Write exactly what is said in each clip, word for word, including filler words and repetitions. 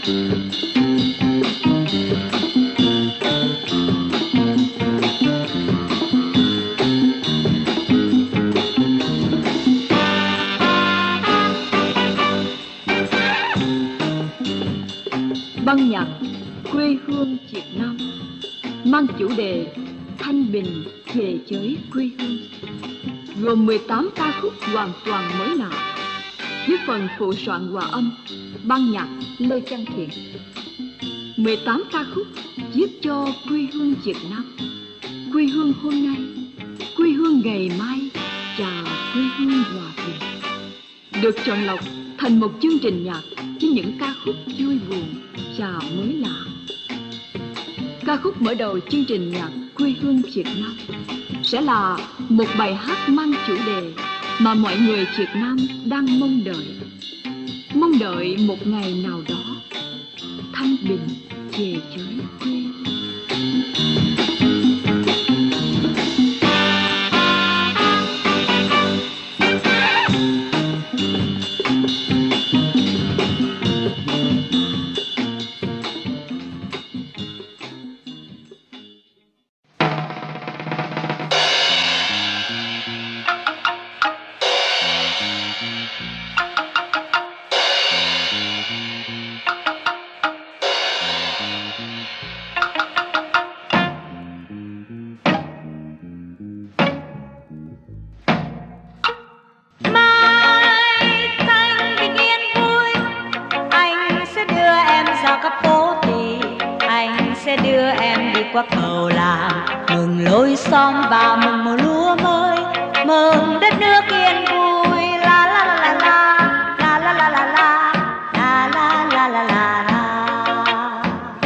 Ban nhạc quê hương Việt Nam mang chủ đề thanh bình về giới quê hương, gồm mười tám ca khúc hoàn toàn mới lạ, với phần phụ soạn hòa âm ban nhạc Lê Văn Thiện. mười tám ca khúc viết cho quê hương Việt Nam, quê hương hôm nay, quê hương ngày mai và quê hương hòa bình, được chọn lọc thành một chương trình nhạc với những ca khúc vui buồn và mới lạ. Ca khúc mở đầu chương trình nhạc quê hương Việt Nam sẽ là một bài hát mang chủ đề mà mọi người Việt Nam đang mong đợi. Mong đợi một ngày nào đó thanh bình về giới quê. Qua cầu làng mừng lối xóm và mừng mùa lúa mới, mừng đất nước yên vui. La la la la la la la la la la la la la la la.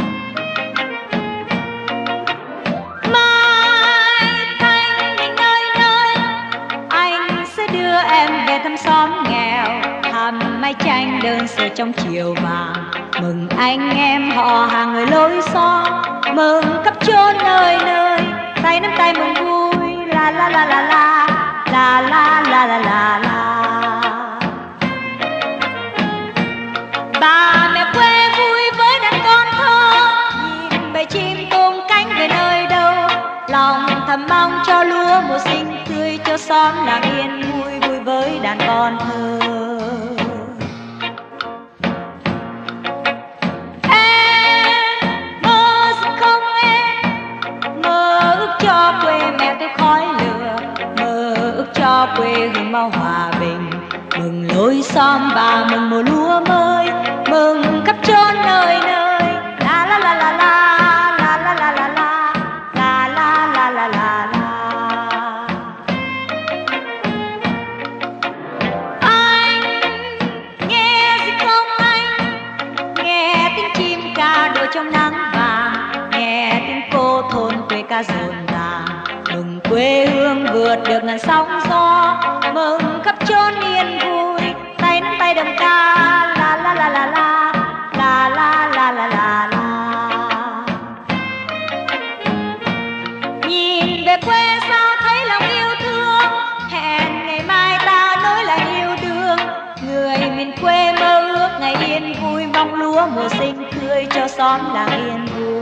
Mai thanh bình nơi nơi, anh sẽ đưa em về thăm xóm nghèo, thăm mái tranh đơn sơ trong chiều vàng, mừng anh em họ hàng người lối xóm, mừng khắp chốn nơi nơi, tay nắm tay mừng vui. La la la la la la la la la la la. Bà mẹ quê vui với đàn con thơ, nhìn bầy chim tung cánh về nơi đâu, lòng thầm mong cho lúa mùa xinh tươi, cho xóm làng yên vui vui với đàn con thơ. Cho quê mẹ tôi khói lửa, mơ ước cho quê hương mau hòa bình, mừng lối xóm và mừng mùa lúa mới, mừng khắp chốn nơi nơi. La la la la la la la la la la la la la la la la. Anh nghe gì không anh, nghe tiếng chim ca đua trong nắng vàng, nghe tiếng cô thôn quê ca rộn ràng, mừng quê hương vượt được ngàn sóng gió, mừng khắp chốn yên vui, tay nắm tay đồng ca. La la la la la la la la la la la. Nhìn về quê sao thấy lòng yêu thương, hẹn ngày mai ta nối lại yêu đương, người miền quê mơ ước ngày yên vui, mong lúa mùa xinh tươi cho xóm làng yên vui.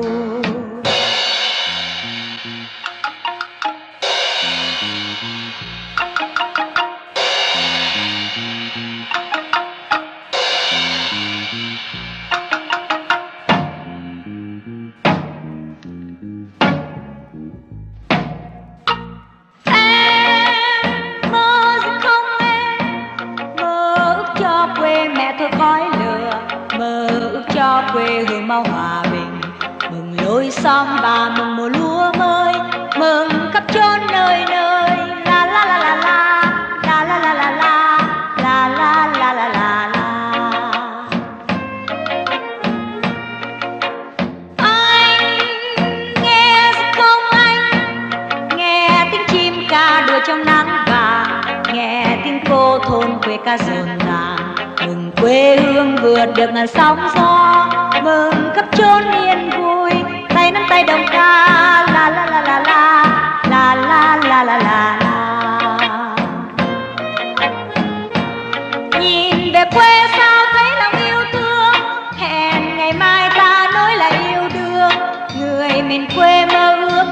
Quê hương mau hòa bình, mừng lối xóm và mừng mùa lúa mới, mừng khắp chốn nơi nơi. La la la la la la la la la la la la la la la la. Anh nghe gì không anh, nghe tiếng chim ca đua trong nắng vàng, nghe tiếng cô thôn quê ca rộn ràng, mừng quê hương vượt được ngàn sóng gió, mừng khắp chốn yên vui, tay nắm tay đồng ca. La la la la la la la la la la la. Nhìn về quê sao thấy lòng yêu thương, hẹn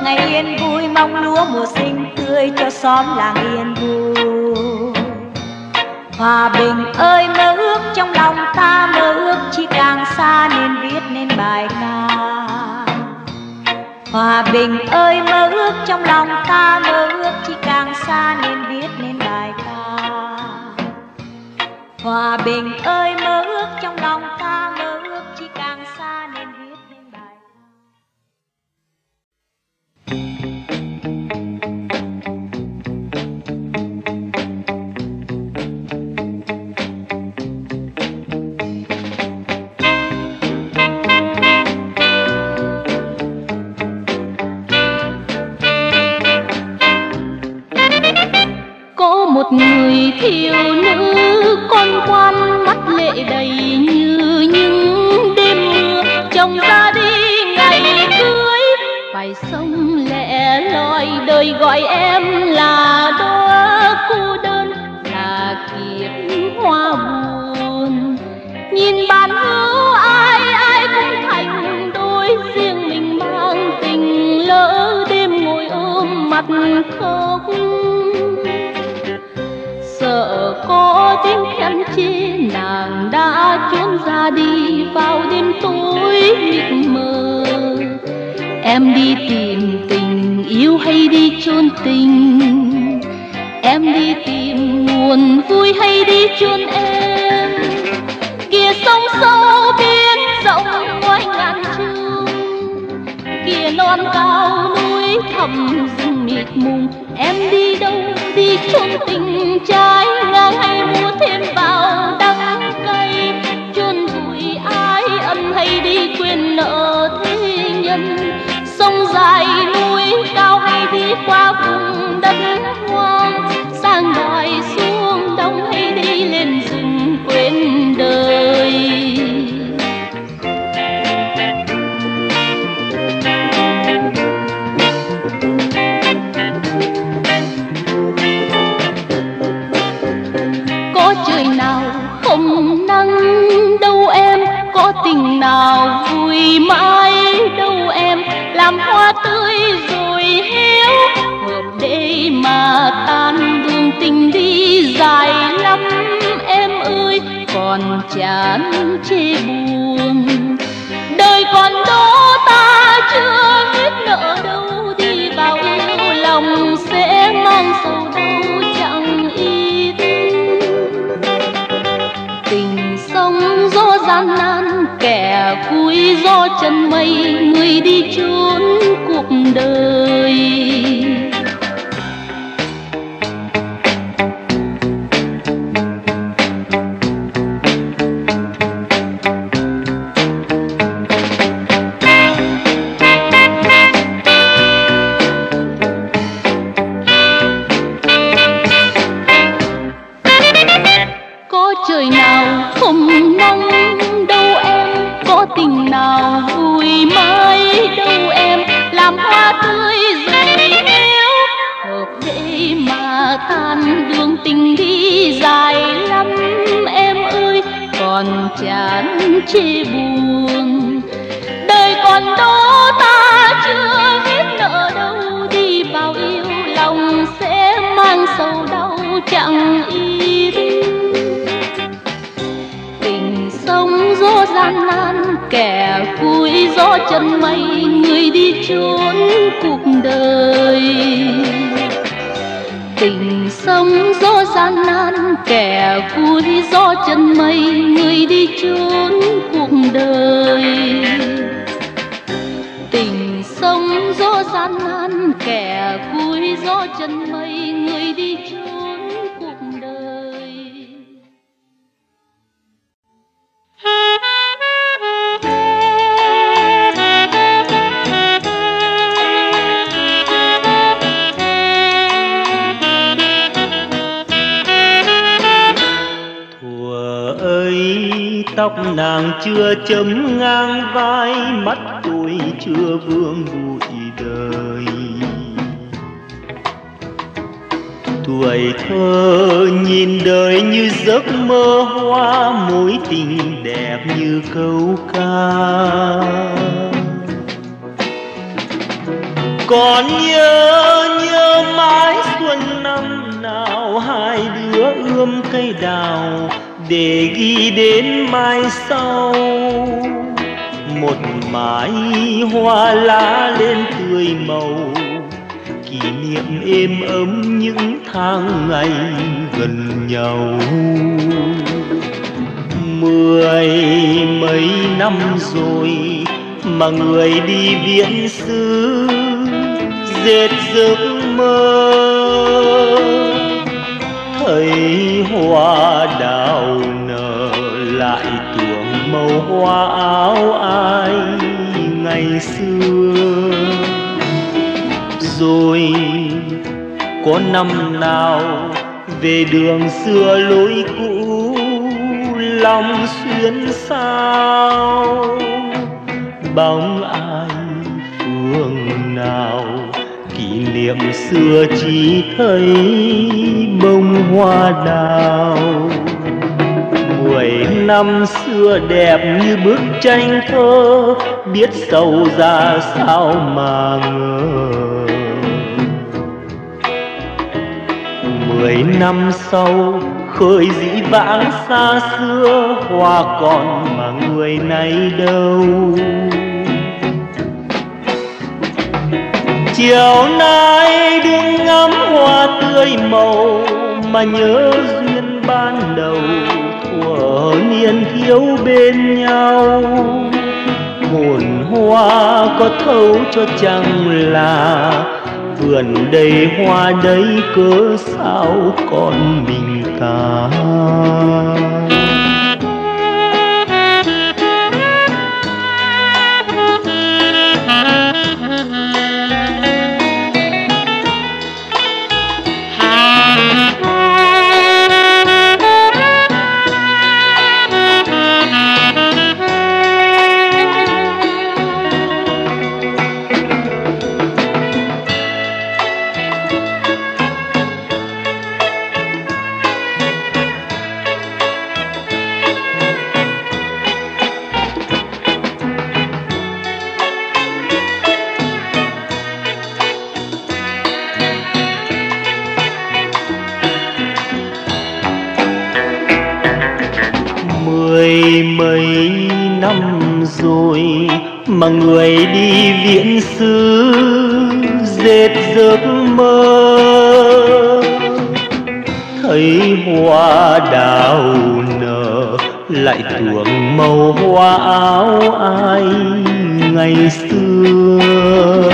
ngày yên vui, mong lúa mùa sinh tươi cho xóm làng yên vui. Hòa bình ơi mơ ước trong lòng ta, mơ ước chỉ càng xa nên viết nên bài ca. Hòa bình ơi mơ ước trong lòng ta, mơ ước chỉ càng xa nên viết nên bài ca. Hòa bình ơi mơ ước trong lòng ta, mơ ước chỉ càng xa nên viết nên bài ca. Có một người thiếu nữ con ngoan, mắt lệ đầy như những đêm mưa, chồng ra đi ngày cưới phải sống lẻ loi, đời gọi em là đóa cô đơn, là kiếp hoa buồn. Nhìn bạn hữu ai ai cũng thành đôi, riêng mình mang tình lỡ đêm ngồi ôm mặt khóc. Sợ có tiếng khen chê nàng đã trốn ra đi vào đêm tối mịt mờ. Em đi tìm tình yêu hay đi chôn tình? Em đi tìm nguồn vui hay đi chôn em? Kìa sông sâu biển rộng ngoài ngàn trượng, kìa non cao núi thẳm rừng mịt mùng. Em đi đâu đi chôn tình trái ngang hay mua thêm vào đắng cay? Chôn vùi ái ân hay đi quên nợ thế nhân? Sông dài núi cao hay đi qua vùng đất hoang? Sang đồi xuống đông hay đi lên rừng quên đời? Có trời nào không nắng đâu em, có tình nào vui mãi đâu em. Làm hoa tươi rồi héo, hợp để mà tan, đường tình đi dài lắm em ơi, còn chán chê buồn. Đời còn đó ta chưa hết nợ đâu, đi vào yêu lòng sẽ mang sầu đau chẳng ít. Tình sông gió gian nan, kẻ vui gió chân mây, người đi trốn cuộc đời. Có trời nào không nắng đâu em, có tình nào vui mãi đâu em. Làm hoa tươi rồi héo, hợp để mà than, đường tình đi dài lắm em ơi, còn chán chê buồn. Đời còn đó ta chưa hết nợ đâu, đi vào yêu lòng sẽ mang sầu đau chẳng ít. Tình sông gió gian nan, kẻ vui gió chân mây, người đi trốn cuộc đời. Tình sông gió gian nan, kẻ vui gió chân mây, người đi trốn cuộc đời. Tình sông gió gian nan, kẻ vui gió chân mây, người đi trốn cuộc đời. Tóc nàng chưa chấm ngang vai, mắt tôi chưa vương bụi đời. Tuổi thơ nhìn đời như giấc mơ hoa, mối tình đẹp như câu ca. Còn nhớ nhớ mãi xuân năm nào hai đứa ươm cây đào để ghi đến mai sau. Một mái hoa lá lên tươi màu, kỷ niệm êm ấm những tháng ngày gần nhau. Mười mấy năm rồi mà người đi viễn xứ dệt giấc mơ, thấy hoa đào nở lại tuồng màu hoa áo ai ngày xưa. Rồi có năm nào về đường xưa lối cũ lòng xuyên sao, bóng ai phương nào kỷ niệm xưa chỉ thấy bông hoa đào. Mười năm xưa đẹp như bức tranh thơ, biết sâu ra sao mà ngờ. Mười năm sau khơi dĩ vãng xa xưa, hoa còn mà người này đâu. Chiều nay đứng ngắm hoa tươi màu mà nhớ duyên ban đầu, thuở niên thiếu bên nhau. Hồn hoa có thấu cho chăng là vườn đầy hoa đấy, cớ sao còn mình ta. Mười mấy năm rồi mà người đi viễn xứ dệt giấc mơ, thấy hoa đào nở lại tuồng màu hoa áo ai ngày xưa.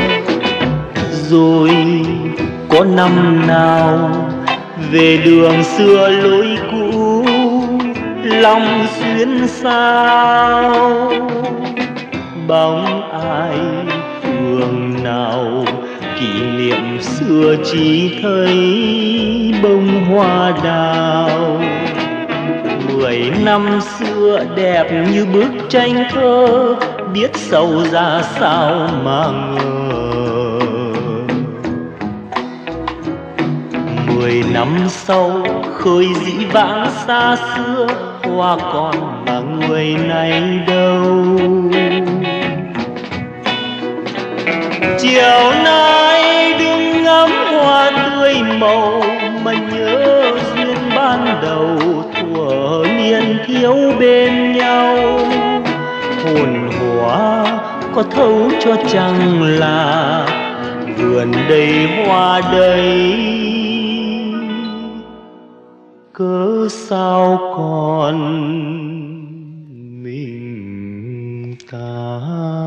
Rồi có năm nào về đường xưa lối cũ lòng xuyên sao, bóng ai phương nào kỷ niệm xưa chỉ thấy bông hoa đào. Mười năm xưa đẹp như bức tranh thơ, biết sâu ra sao mà ngờ. Mười năm sau khơi dĩ vãng xa xưa, hoa còn mà người này đâu. Chiều nay đứng ngắm hoa tươi màu mà nhớ duyên ban đầu, thuở niên thiếu bên nhau. Hồn hoa có thấu cho chăng là vườn đầy hoa đầy, cớ sao còn mình ta.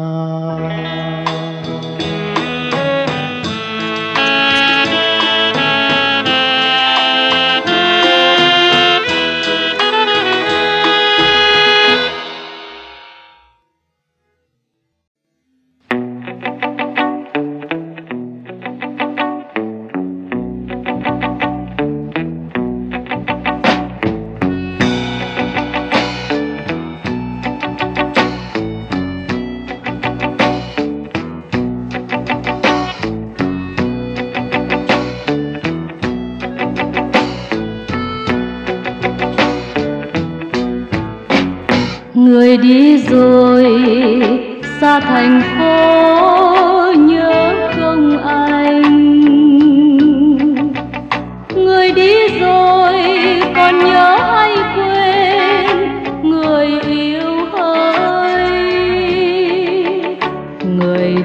Người đi rồi xa thành phố nhớ không.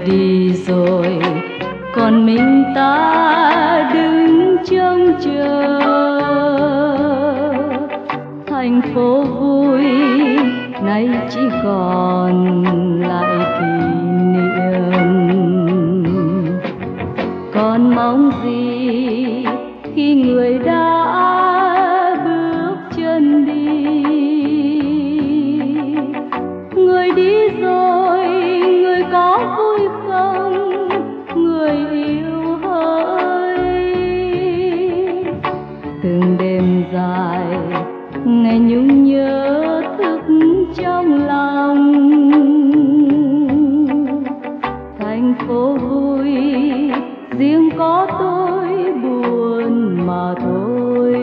đi rồi còn mình ta đứng trông chờ. Thành phố vui nay chỉ còn lại kỷ niệm. Còn mong gì khi người đã bước chân đi. Người đi rồi người có vui không, người yêu hỡi. Từng đêm dài ngày nhung nhớ thức trong lòng. Thành phố vui riêng có tôi buồn mà thôi.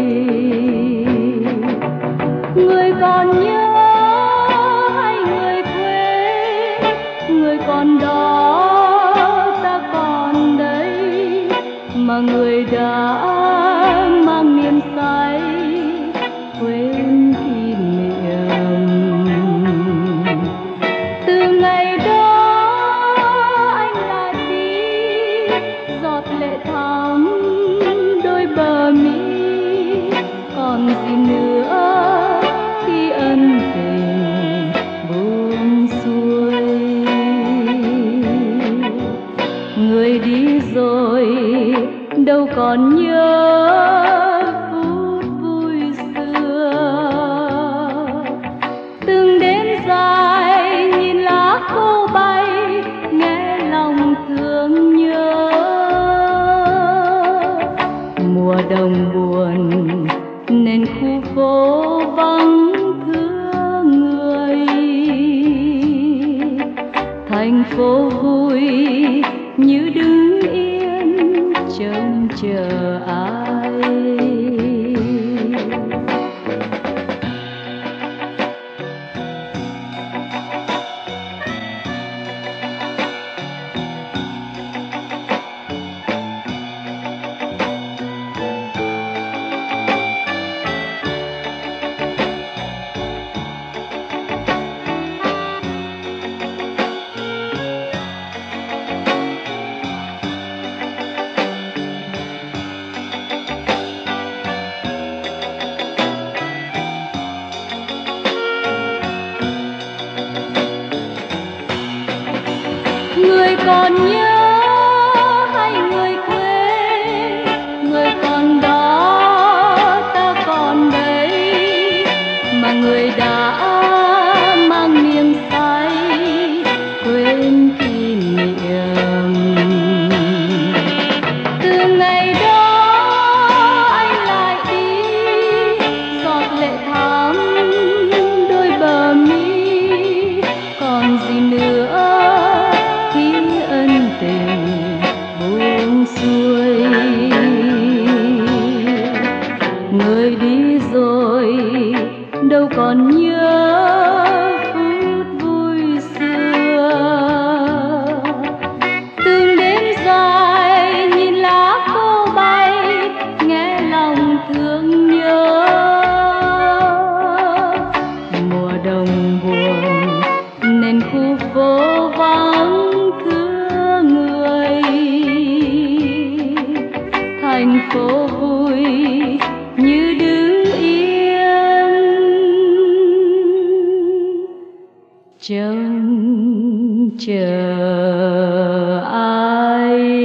Người còn nhớ hay người quên, người còn đó ta còn đây, mà người đã mang niềm say quên kỷ niệm. Từ ngày đó anh lại đi, giọt lệ thắm đôi bờ mi. Còn gì nữa khi ân tình buông xuôi. Người đi rồi đâu còn nhớ phút vui xưa. Từng đêm dài nhìn lá khô bay, nghe lòng thương nhớ. Mùa đông buồn nên khu phố vắng thương người. Thành phố vui như đứng yên trông chờ ai. Người còn nhớ hay người quên, người còn đó ta còn đây, mà người đã mang niềm say quên kỷ niệm. Từ ngày đó anh lại đi, giọt lệ thắm đôi bờ mi. Còn gì nữa tình buông xuôi. Người đi rồi đâu còn nhớ phút vui xưa. Từng đêm dài nhìn lá khô bay, nghe lòng thương nhớ. Mùa đông buồn nên khu phố vắng người. Thành phố vui như đứng yên trông chờ ai.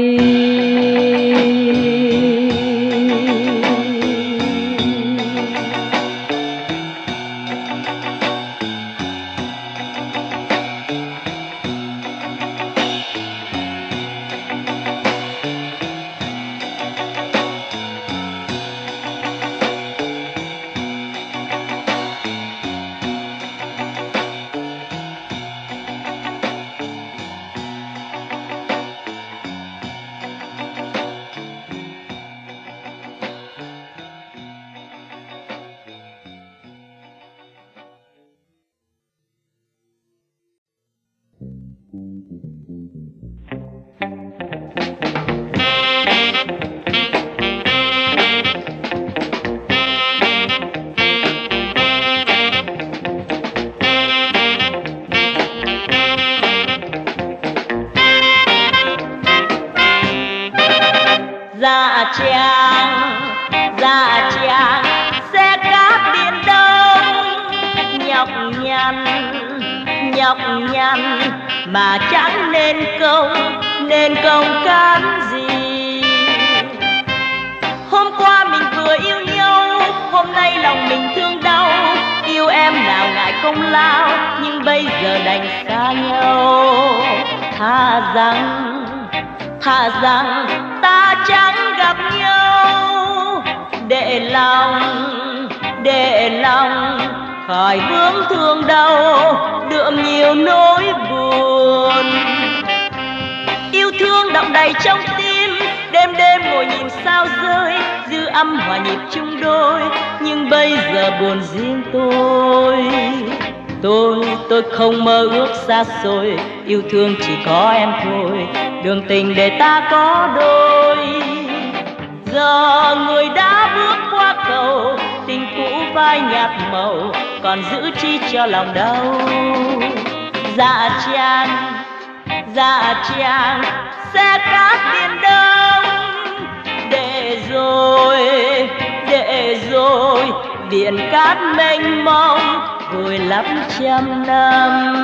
Dạ chàng, dạ chàng xe cát biển Đông, nhọc nhằn, nhọc nhằn mà chẳng nên công, nên công cán gì. Hôm qua mình vừa yêu nhau, hôm nay lòng mình thương đau. Yêu em nào ngại công lao, nhưng bây giờ đành xa nhau. Thà rằng, thà rằng ta chẳng gặp nhau, để lòng, để lòng khỏi vướng thương đau, đượm nhiều nỗi buồn. Yêu thương đọng đầy trong tim, đêm đêm ngồi nhìn sao rơi, dư âm hòa nhịp chung đôi. Nhưng bây giờ buồn riêng tôi, tôi, tôi không mơ ước xa xôi. Yêu thương chỉ có em thôi, đường tình để ta có đôi. Giờ người đã bước qua cầu, tình cũ phai nhạt màu, còn giữ chi cho lòng đau. Dạ chàng, dạ chàng xe cát biển Đông, để rồi, để rồi biển cát mênh mông vùi lấp trăm năm.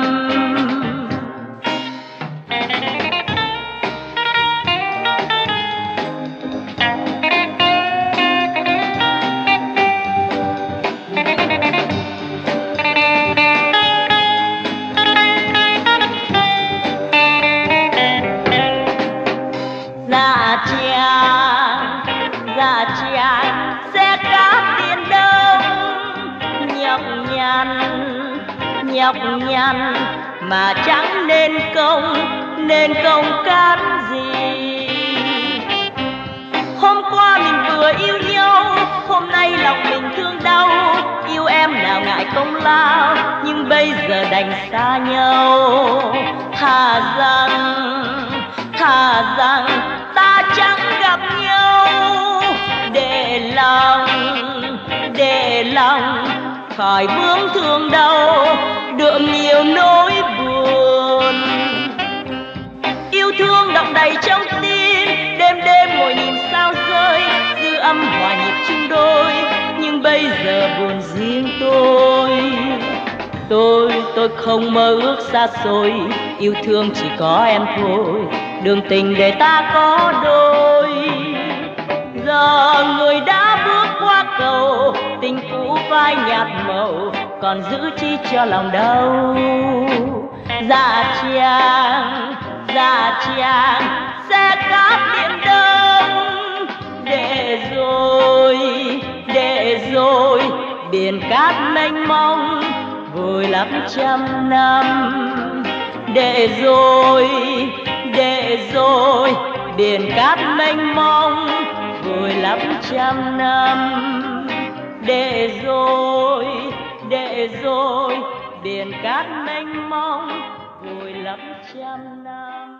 Dạ chàng, dạ chàng xe cát biển Đông, nhọc nhằn, nhọc nhằn mà chẳng nên công, nên công cán gì. Hôm qua mình vừa yêu nhau, hôm nay lòng mình thương đau. Yêu em nào ngại công lao, nhưng bây giờ đành xa nhau. Thà rằng, thà rằng ta chẳng gặp nhau, để lòng, để lòng khỏi vướng thương đau, đượm nhiều nỗi buồn. Yêu thương đọng đầy trong tim, đêm đêm ngồi nhìn sao rơi, dư âm hòa nhịp chung đôi. Nhưng bây giờ buồn riêng tôi, tôi, tôi không mơ ước xa xôi. Yêu thương chỉ có em thôi, đường tình để ta có đôi. Giờ người đã bước qua cầu, tình cũ phai nhạt màu, còn giữ chi cho lòng đau. Dạ chàng, dạ chàng xe cát biển Đông, để rồi, để rồi biển cát mênh mông vùi lấp trăm năm. Để rồi, để rồi biển cát mênh mông vùi lấp trăm năm. Để rồi, để rồi biển cát mênh mông vùi lấp trăm năm.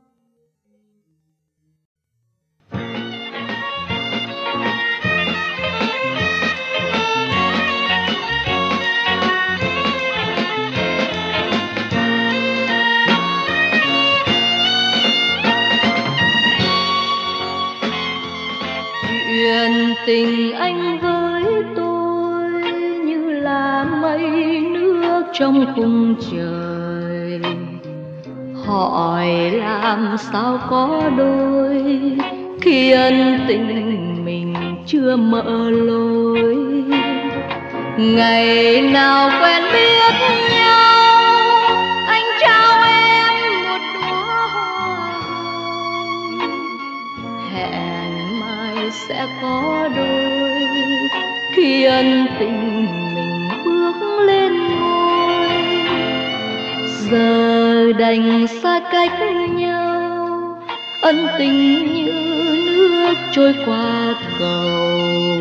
Chuyện tình anh với tôi như là mây nước trong khung trời. Hỏi làm sao có đôi khi ân tình mình chưa mở lối. Ngày nào quen biết nhau, anh trao em một đóa hoa hồng. Hẹn mai sẽ có đôi khi ân tình mình bước lên ngôi. Giờ đành xa cách nhau, ân tình như nước trôi qua cầu.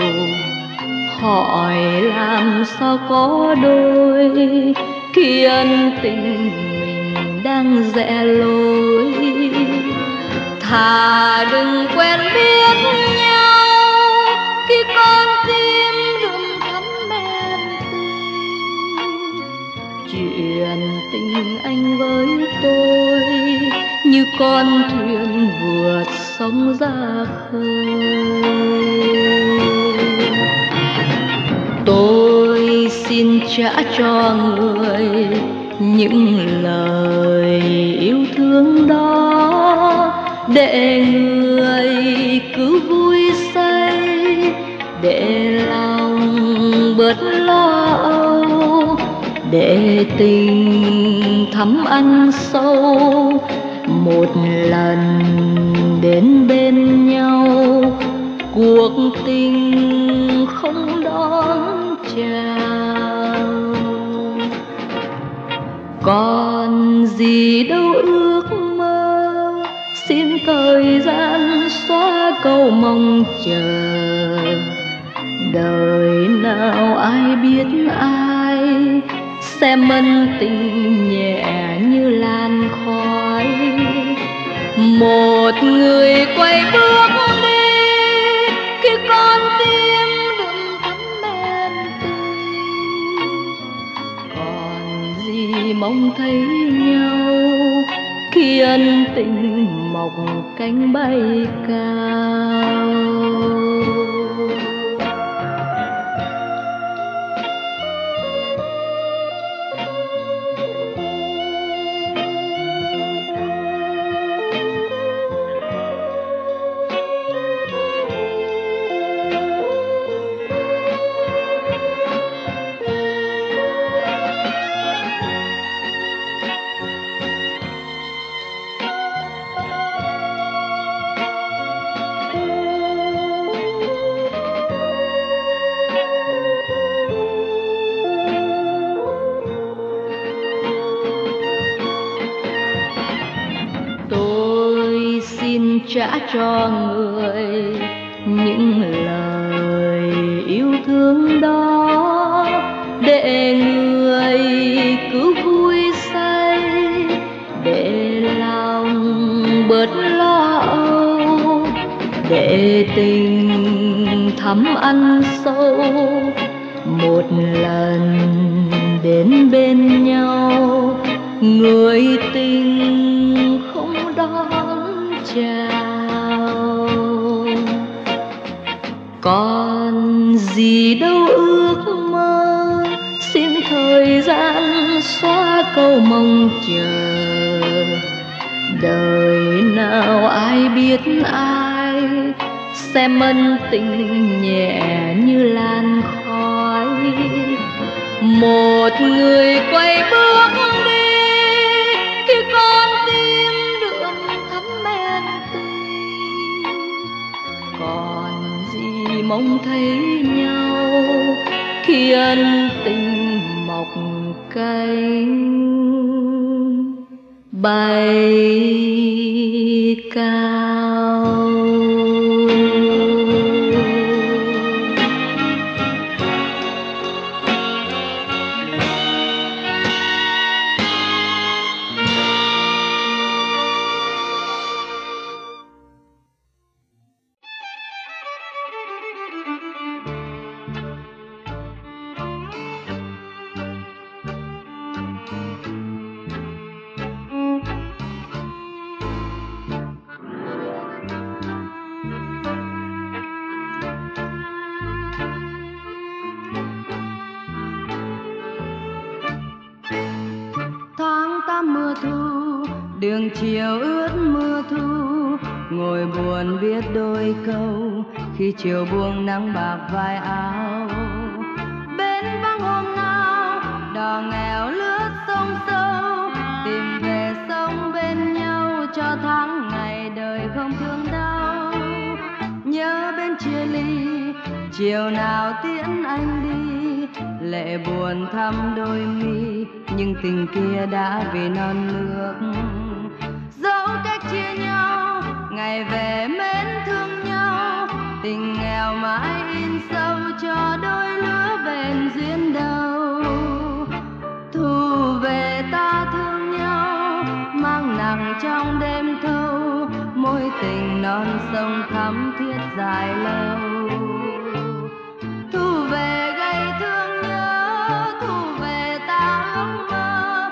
Hỏi làm sao có đôi khi ân tình mình đang rẽ lối. Thà đừng quen biết nhau khi con tim đừng thắm men tình. Chuyện chuyện tình anh với tôi như con thuyền vượt sóng ra khơi. Tôi xin trả cho người những lời yêu thương đó, để người cứ vui say, để lòng bớt lo âu, để tình thắm ăn sâu. Một lần đến bên nhau, cuộc tình không đón chào. Còn gì đâu ước mơ, xin thời gian xóa câu mong chờ. Đời nào ai biết ai sẽ mân tình nhẹ như làn khói. Một người quay bước đi khi con tim đừng thắm men tươi. Còn gì mong thấy nhau khi ân tình mọc cánh bay cao. Trả cho người những lời yêu thương đó, để người cứ vui say, để lòng bớt lo âu, để tình thắm ăn sâu. Một lần đến bên nhau, người tình không đón chào. Còn gì đâu ước mơ, xin thời gian xóa câu mong chờ. Đời nào ai biết ai sẽ mân tình nhẹ như làn khói. Một người quay bước đi khi con tim đượm thắm men tươi. Còn gì mong thấy nhau khi ân tình mọc cánh bay cao. Đường chiều ướt mưa thu, ngồi buồn viết đôi câu khi chiều buông nắng bạc vai áo. Bên vắng hôm nào đò nghèo lướt sông sâu, tìm về sống bên nhau cho tháng ngày đời không thương đau. Nhớ bên chia ly chiều nào tiễn anh đi, lệ buồn thăm đôi mi nhưng tình kia đã vì non nước. Dẫu cách chia nhau ngày về mến thương nhau, tình nghèo mãi in sâu cho đôi lứa bền duyên đầu. Thu về ta thương nhau mang nặng trong đêm thâu, mối tình non sông thắm thiết dài lâu. Thu về gây thương nhớ, thu về ta ước mơ,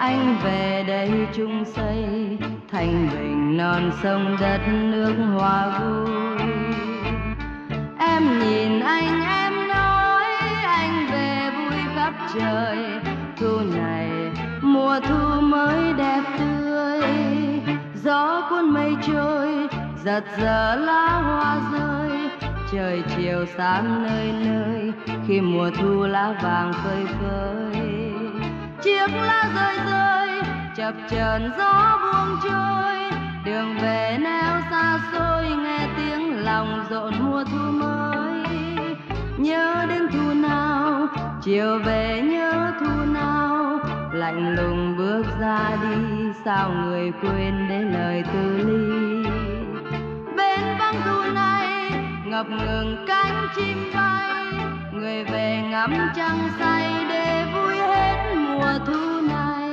anh về đây chung xây thành bình non sông đất nước hòa vui. Em nhìn anh em nói anh về vui khắp trời, thu này mùa thu mới đẹp tươi. Gió cuốn mây trôi giật giờ lá hoa rơi, trời chiều sáng nơi nơi khi mùa thu lá vàng phơi phới. Chiếc lá rơi rơi chập chờn gió buông trôi, đường về neo xa xôi nghe tiếng lòng rộn mùa thu mới. Nhớ đến thu nào chiều về nhớ thu nào, lạnh lùng bước ra đi sao người quên để lời từ ly. Bên vắng thu này ngập ngừng cánh chim bay, người về ngắm trăng say để vui hết mùa thu này.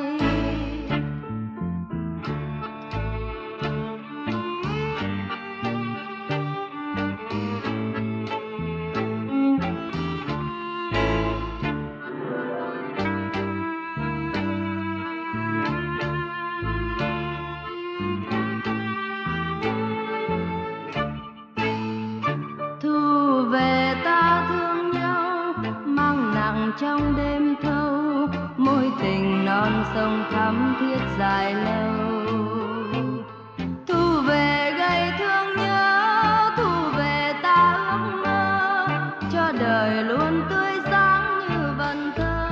Thu về ta thương nhau mang nặng trong đêm thâu, mối tình non sông thắm thiết dài lâu. Thu về gây thương nhớ, thu về ta ước mơ cho đời luôn tươi sáng như vần thơ.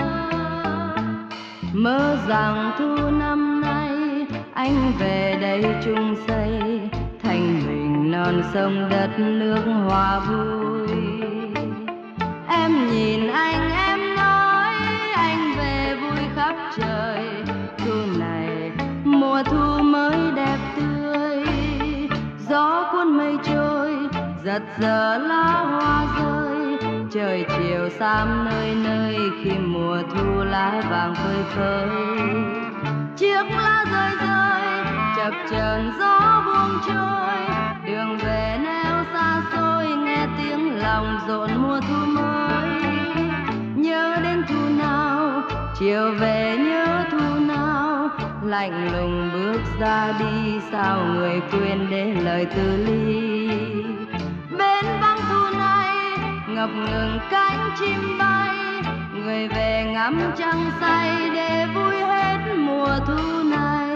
Mơ rằng thu năm nay anh về đây chung xây thành bình non sông đất nước hòa vui. Em nhìn anh em nói anh về vui khắp trời, thu này mùa thu mới đẹp tươi. Gió cuốn mây trôi giật giờ lá hoa rơi, trời chiều xám nơi nơi khi mùa thu lá vàng phơi phới. Chiếc lá rơi rơi chập chờn gió buông trôi, đường về neo xa xôi nghe tiếng lòng rộn mùa thu mới. Nhớ đến thu nào chiều về nhớ thu nào, lạnh lùng bước ra đi sao người quên để lời từ ly. Bên vắng thu này ngập ngừng cánh chim bay, người về ngắm trăng say để vui hết mùa thu này.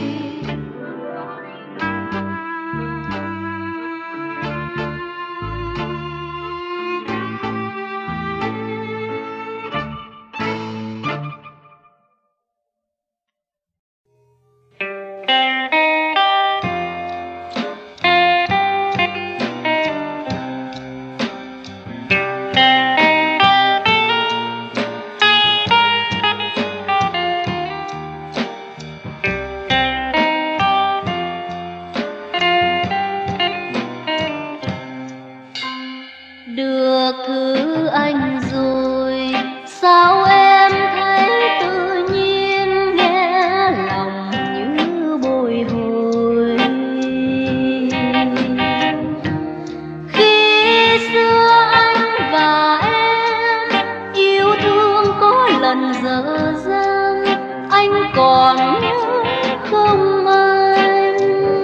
Được thứ anh rồi sao em thấy tự nhiên nghe lòng như bồi hồi. Khi xưa anh và em yêu thương có lần dở dang, anh còn nhớ không anh?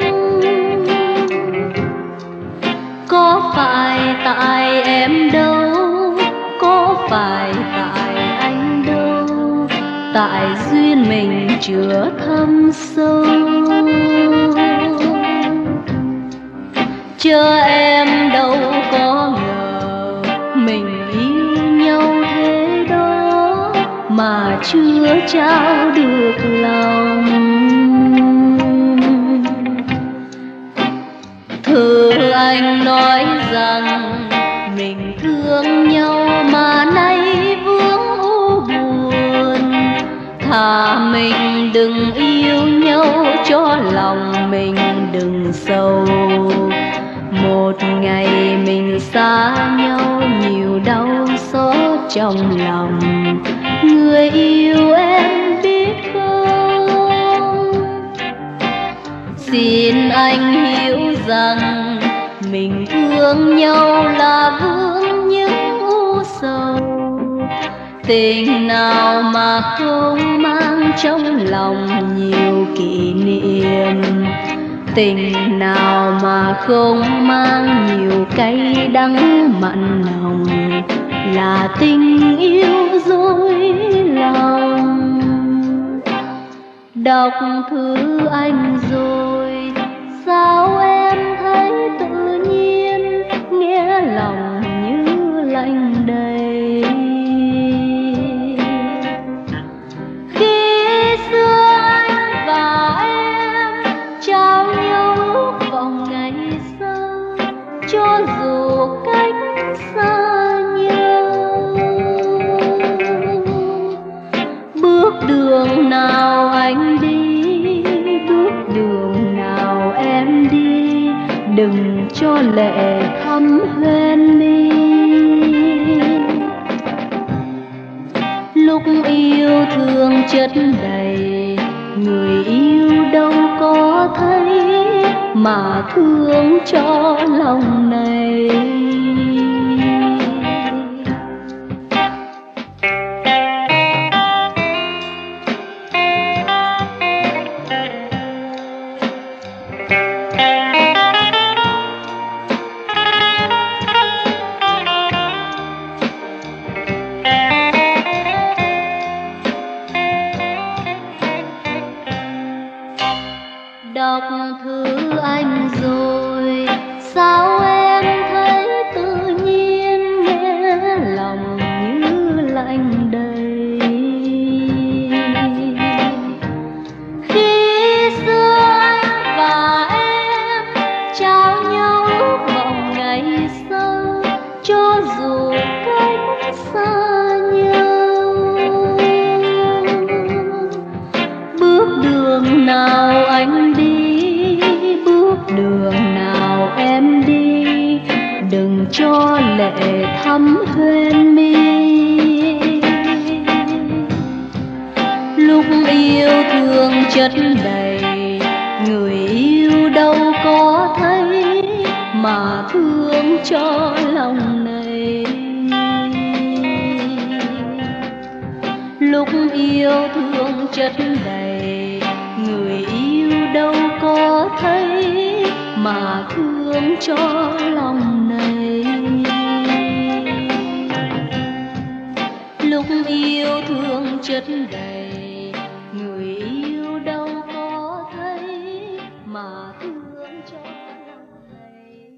Có phải tại em đâu, có phải tại anh đâu, tại duyên mình chưa thâm sâu. Chờ em đâu có ngờ mình yêu nhau thế đó mà chưa trao được lòng. Thử anh nói rằng mình thương nhau mà nay vướng u buồn, thà mình đừng yêu nhau cho lòng mình đừng sầu. Một ngày mình xa nhau nhiều đau xót trong lòng, người yêu em biết không? Xin anh hiểu rằng mình thương nhau là vương những u sầu, Tình nào mà không mang trong lòng nhiều kỷ niệm, tình nào mà không mang nhiều cay đắng mặn nồng, là tình yêu dối lòng. Đọc thư anh rồi sao em thấy tự nhiên, nghe lòng như lạnh đầy. Khi xưa anh và em trao nhau ước vọng ngày sau, cho dù cách xa nhau. Bước đường nào anh đi, bước đường nào em đi, đừng cho lệ thấm hoen mi. Lúc yêu thương chất đầy, người yêu đâu có thấy, mà thương cho lòng này. Đọc thư anh rồi sao em thấy tự nhiên, nghe lòng như lạnh đầy. Khi xưa anh và em trao nhau ước vọng ngày sau, cho dù cách xa nhau. Bước đường nào anh đi, bước đường nào em đi, đừng cho lệ thấm hoen mi. Lúc yêu thương chất đầy, người yêu đâu có thấy, mà thương cho lòng này. Lúc yêu thương chất đầy, người yêu đâu có thấy, mà thương cho lòng này. Lúc yêu thương chất đầy, người yêu đâu có thấy, mà thương cho lòng này.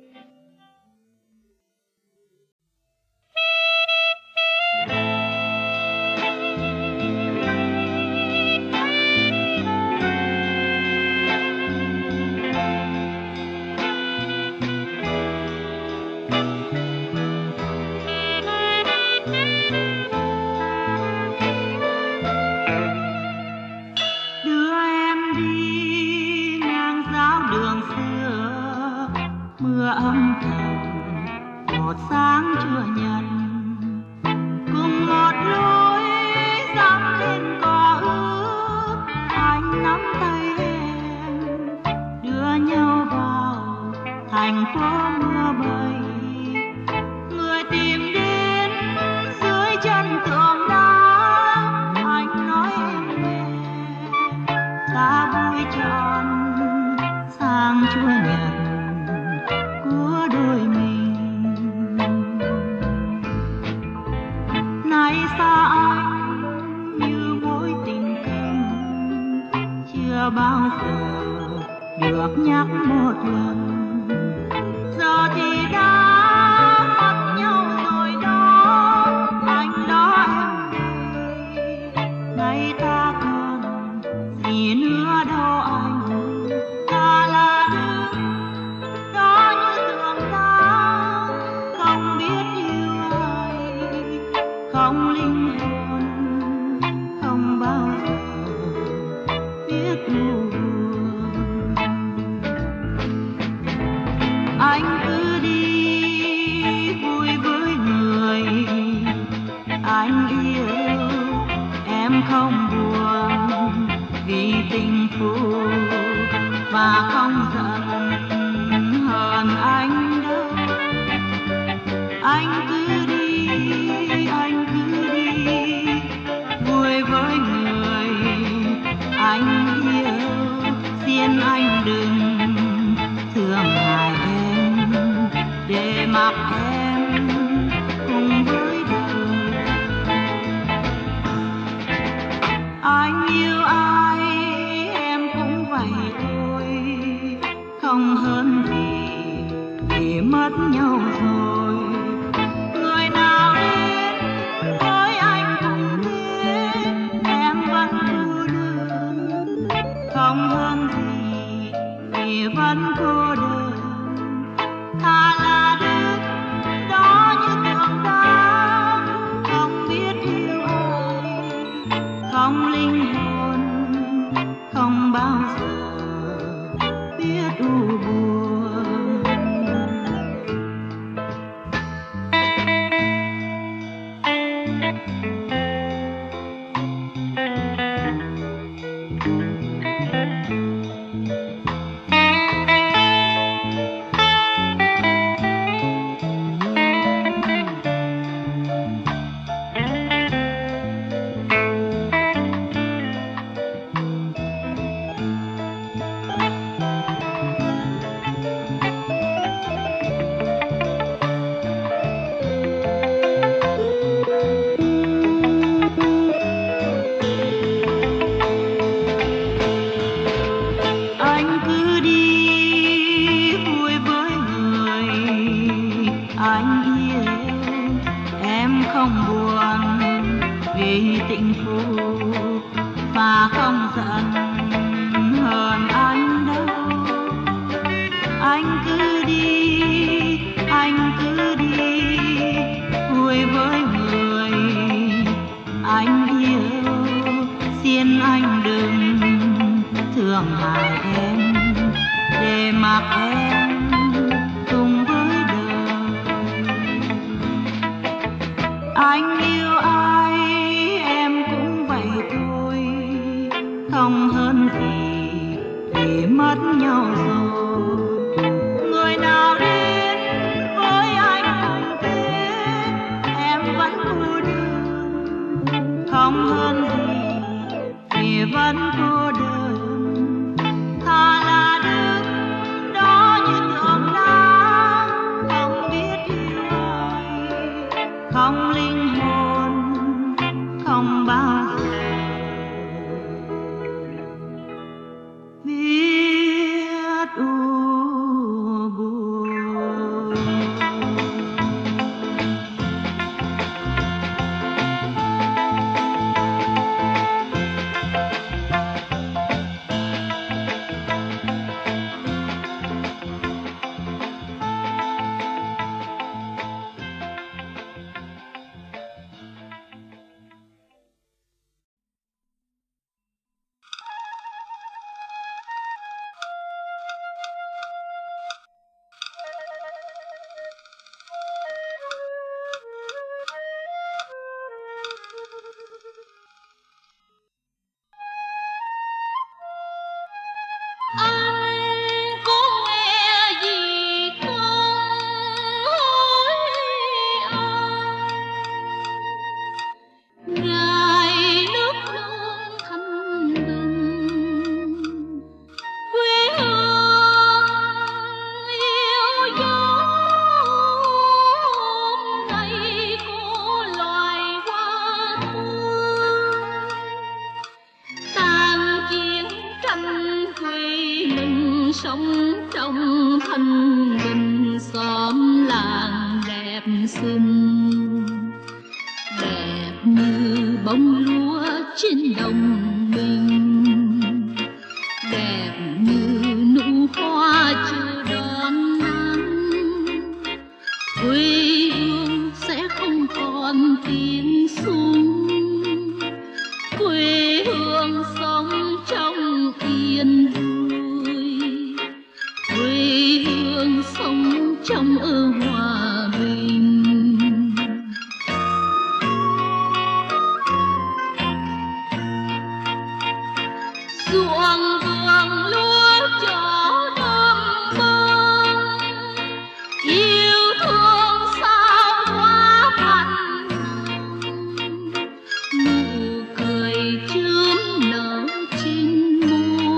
Mưa âm thầm một sáng trưa nhật, cùng một lối dẫm lên cỏ ướt. Anh nắm tay em đưa nhau vào thành phố mưa bay. Người tìm đến dưới chân tường đá, anh nói em về ta vui trọn sang chúa nhật của đôi mình. Nay xa anh như mối tình kinh, chưa bao giờ được nhắc một lần. Giờ thì đã mất nhau rồi đó, anh đó em ơi. Ngày ta còn gì nữa đâu anh, ta là đứa đó như tưởng ta không biết yêu ai, không linh hồn, không bao giờ biết buồn. Anh cứ đi vui với người anh yêu, em không buồn vì tình phù và không giận hờn anh đâu. Anh cứ đi, anh cứ đi em cùng với đời. Anh yêu ai em cũng vậy thôi, không hơn gì vì mất nhau rồi. Người nào đến với anh cũng thế, em vẫn cô đơn, không hơn gì vì vẫn cô đơn. Thà là đứng đó như tượng đá, không biết yêu ai, không linh hồn, không bao giờ biết u buồn.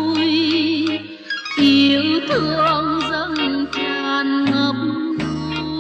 Yêu thương dâng tràn ngập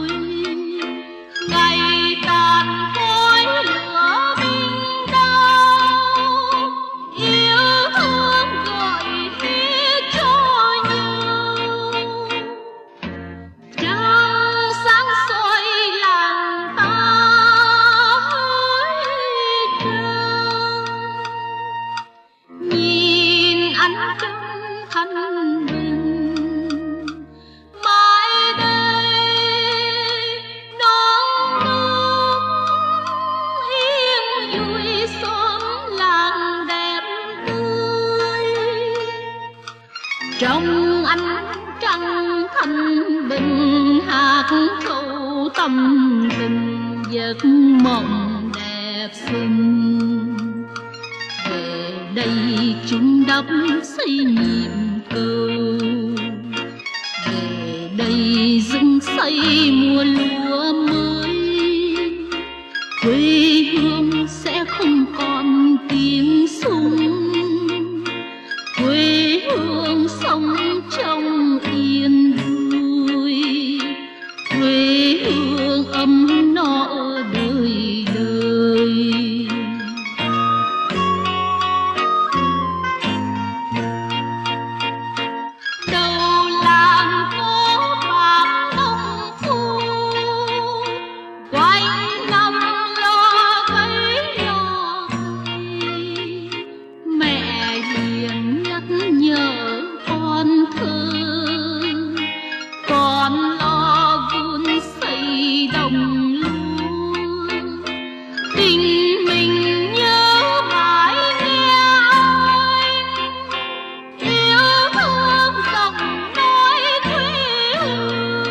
tâm tình giấc mộng đẹp xinh. Về đây chung đắp xây nhịp cầu, về đây dựng xây mùa lúa mới. Quê hương sẽ không còn tiếng súng, quê hương sống trong yên vui, quê hương ấm no đời đời. Đầu làng có bạc nông phu, quanh năm lo cấy lo cày. Mẹ hiền nhắc nhở con thơ, con lo vun xây đồng lúa. Tình mình nhớ mãi nghe anh, yêu thương giọng nói quê hương.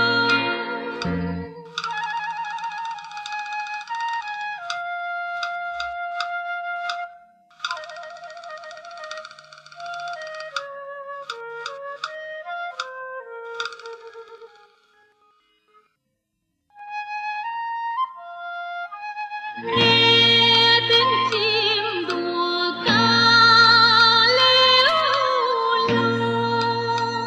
Nghe tiếng chim đùa ca líu lo,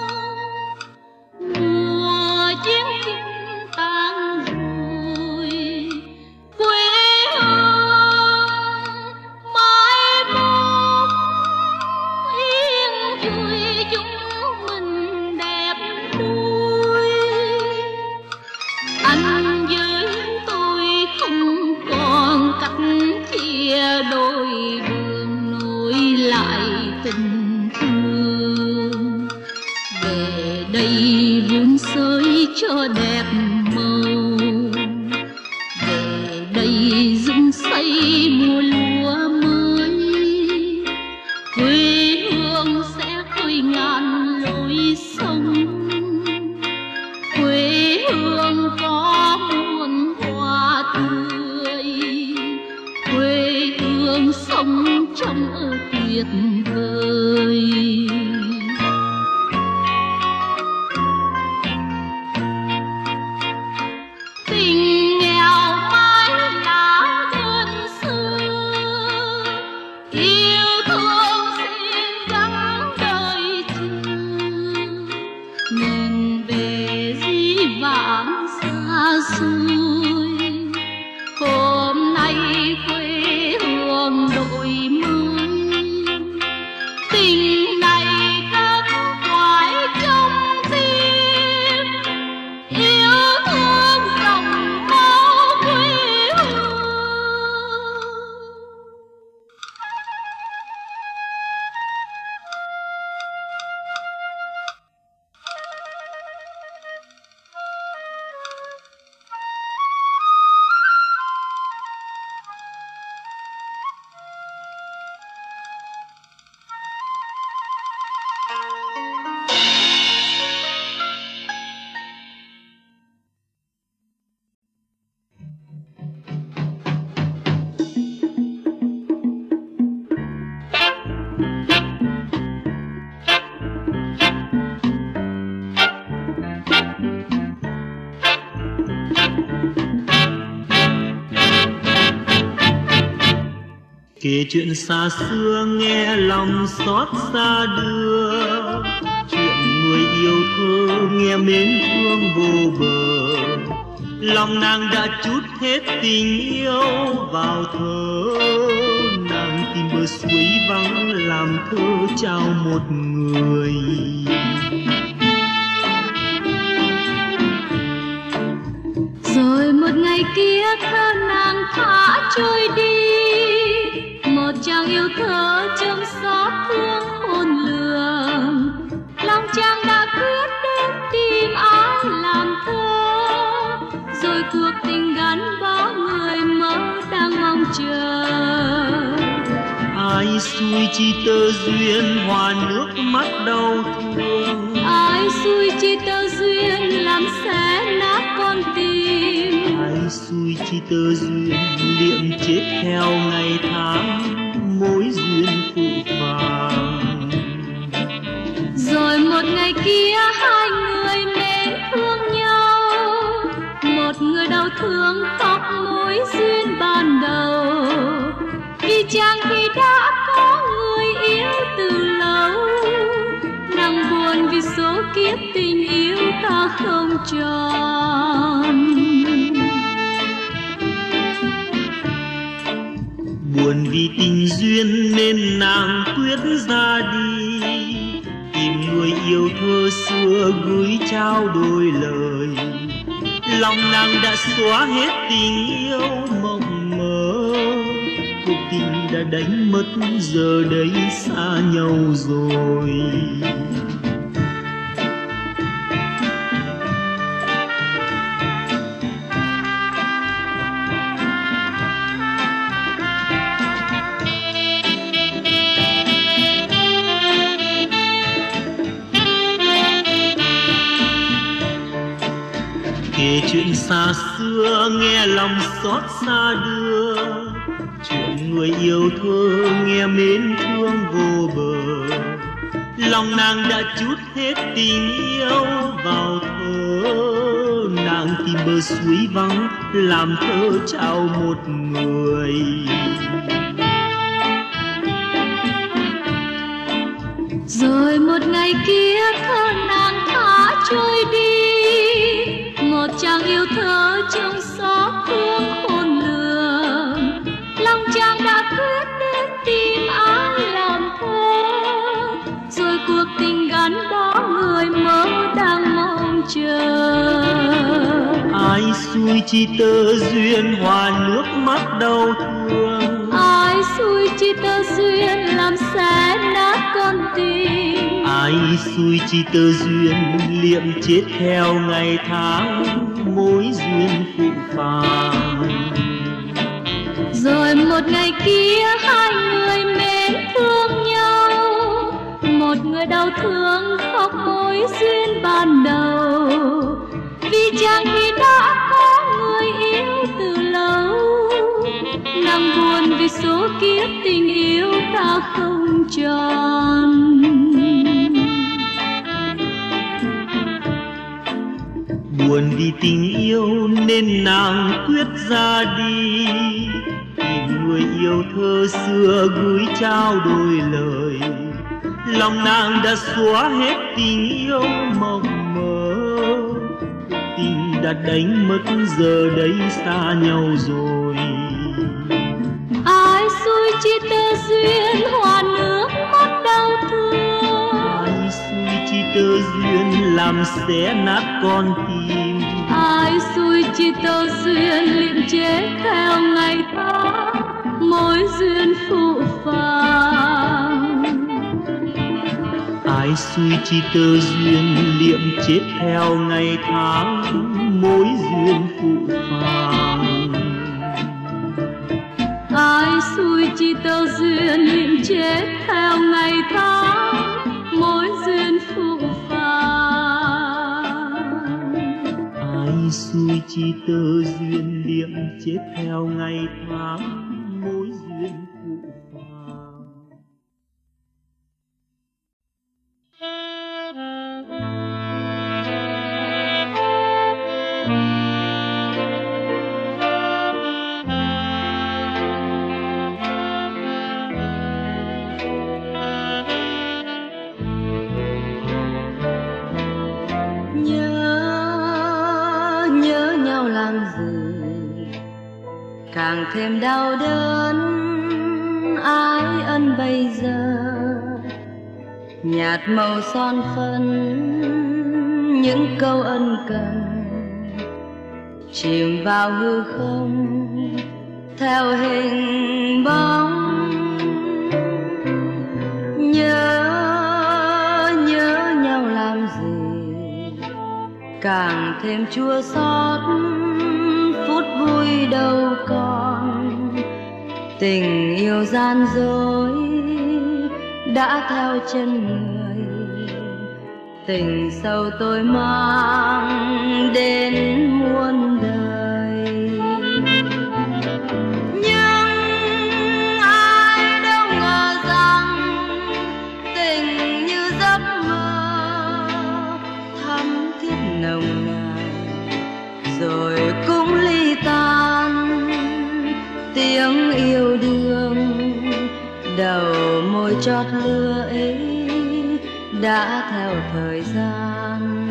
mùa chiến tranh tan rồi, quê hương mãi mốt yên vui chúng mình đẹp đôi. Anh với tôi không còn cách chia đôi đường, nối lại tình thương. Về đây vun sới cho đẹp màu, về đây dựng xây mùa lúa mới. Quê hương sẽ khơi ngàn lối sông, quê hương có muôn hoa tươi, quê hương sống trong tuyệt vời. Tình nghèo mãi là đơn xưa, yêu thương xin gắng đời chờ. Nhìn về dĩ vãng xa xôi, hôm nay quê hương đổi mới. Tình này cất hoài trong tim, yêu thương dòng máu quê hương. Kể chuyện xa xưa nghe lòng xót xa đưa, chuyện người yêu thơ nghe mến thương vô bờ. Lòng nàng đã trút hết tình yêu vào thơ, nàng tìm bờ suối vắng làm thơ trao một người. Rồi một ngày kia thơ nàng thả trôi đi, một chàng yêu thơ trong xót thương khôn lường. Lòng chàng đã quyết đến tìm ai làm thơ, rồi cuộc tình gắn bó người mơ đang mong chờ. Ai xui chi tơ duyên hòa nước mắt đau thương, Ai xui chi tơ duyên làm xé nát con tim. chi tơ duyên liệm chết theo ngày tháng mối duyên phụ vàng. Rồi một ngày kia hai người mến thương nhau, một người đau thương khóc mối duyên ban đầu. Vì chàng thì đã có người yêu từ lâu, nàng buồn vì số kiếp tình yêu ta không tròn. Buồn vì tình duyên nên nàng quyết ra đi, tìm người yêu thơ xưa gửi trao đôi lời. Lòng nàng đã xóa hết tình yêu mộng mơ, cuộc tình đã đánh mất giờ đây xa nhau rồi. Kể chuyện xa xưa nghe lòng xót xa đưa, chuyện người yêu thơ nghe mến thương vô bờ. Lòng nàng đã trút hết tình yêu vào thơ, nàng tìm bờ suối vắng làm thơ trao một người. Rồi một ngày kia thơ nàng thả trôi đi, một chàng yêu thơ trong xót thương khôn lường. Lòng chàng đã quyết đến tìm ai làm thơ, rồi cuộc tình gắn bó người mơ đang mong chờ. Ai xui chi tơ duyên hòa nước mắt đau thương, ai xui chi tơ duyên làm xé nát con tim. Ai xui chi tơ duyên liệm chết theo ngày tháng mối duyên phụ phàng. Rồi một ngày kia hai người mến thương nhau, một người đau thương khóc mối duyên ban đầu. Vì chàng thì đã có người yêu từ lâu, nàng buồn vì số kiếp tình yêu ta không tròn. Buồn vì tình yêu nên nàng quyết ra đi, tìm người yêu thơ xưa gửi trao đôi lời. Lòng nàng đã xóa hết tình yêu mộng mơ, tình đã đánh mất giờ đây xa nhau rồi. Ai xui chi tơ duyên hòa nước mắt đau thương, Ai xui chi tơ duyên làm xé nát con tim. ai xui chi tơ duyên liệm chết theo ngày tháng mối duyên phụ phàng. Ai xui chi tơ duyên liệm chết theo ngày tháng mối duyên phụ phàng. Ai xui chi tơ duyên liệm chết theo ngày tháng mối duyên phụ phàng. Ai xui chi tơ duyên liệm chết theo ngày tháng mối duyên phụ phàng. Càng thêm đau đớn ái ân bây giờ, nhạt màu son phấn những câu ân cần, chìm vào hư không theo hình bóng. Nhớ nhớ nhau làm gì càng thêm chua xót, phút vui đâu còn. Tình yêu gian dối đã theo chân người, tình sâu tôi mang đến muôn đời. môi chót lứa ấy đã theo thời gian.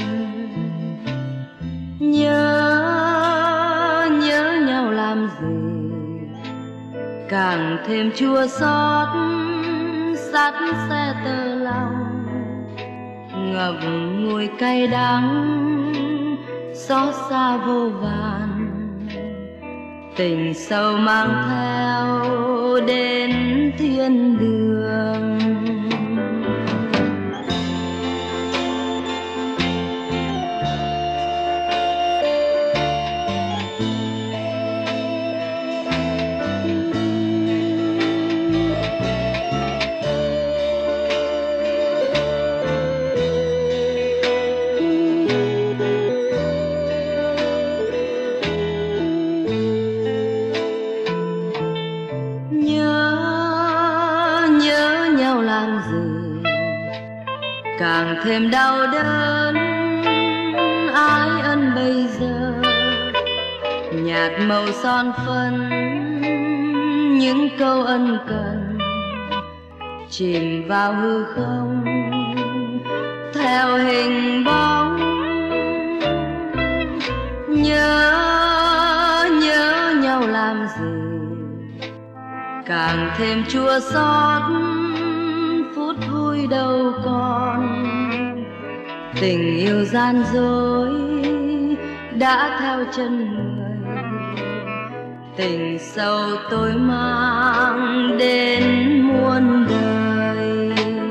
Nhớ nhớ nhau làm gì càng thêm chua xót, sắt xe tơ lòng ngậm ngùi cay đắng, xót xa vô vàn. Tình sâu mang theo đến thiên đường. Càng thêm đau đớn ái ân bây giờ, nhạt màu son phấn những câu ân cần chìm vào hư không theo hình bóng. Nhớ nhớ nhau làm gì càng thêm chua xót, phút vui đâu còn. Tình yêu gian dối đã theo chân người, tình sâu tôi mang đến muôn đời.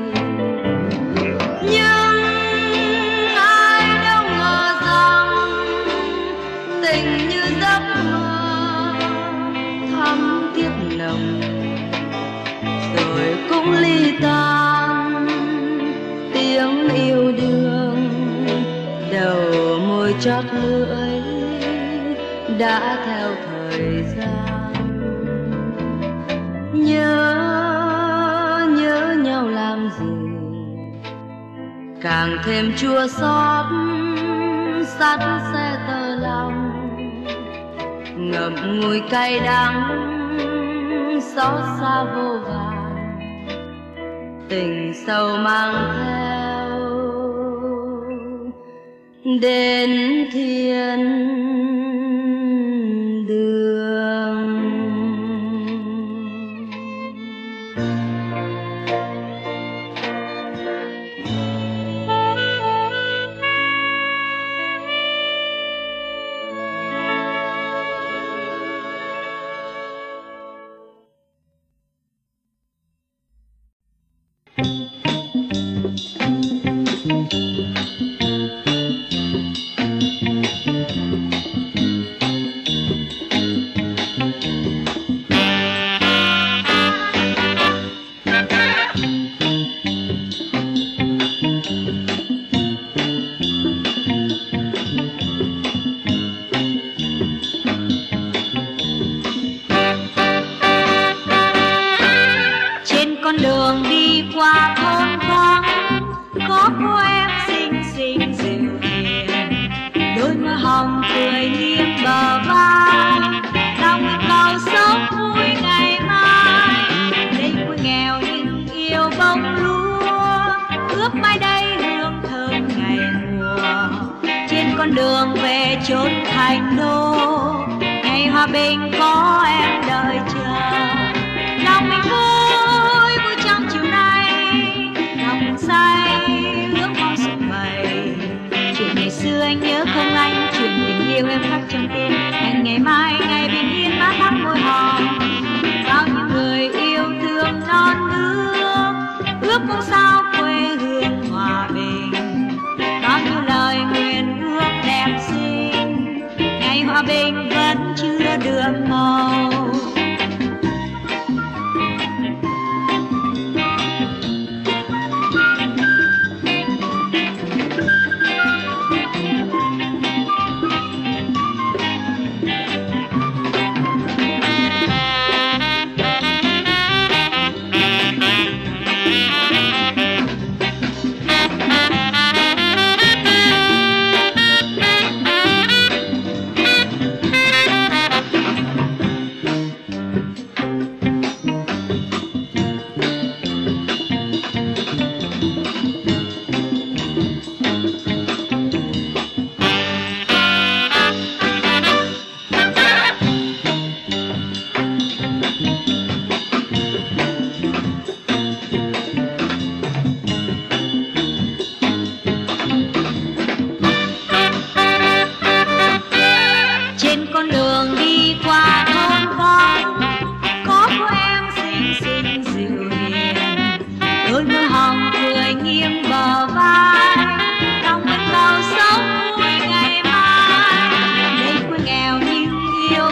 Nhưng ai đâu ngờ rằng tình như giấc mơ thắm thiết nồng rồi cũng ly tan. Tiếng yêu đương đầu môi chót lưỡi đã theo thời gian. Nhớ nhớ nhau làm gì càng thêm chua xót, sắt xe tơ lòng ngậm ngùi cay đắng, xót xa vô vàn. Tình sâu mang theo đến thiên đường. Đường về chốn thành đô, ngày hòa bình có em đợi chờ. Lòng mình vui vui trong chiều nay, lòng mình say ước mong sum vầy. Chuyện ngày xưa anh nhớ không anh, chuyện tình yêu em khắc trong tim. Hẹn ngày mai ngày bình yên mát thắm môi hồng. Bao nhiêu người yêu thương non nước, ước mong sao quê hương hòa bình. Bao nhiêu lời nguyện ước đẹp xinh, ngày hòa bình vẫn chưa được màu.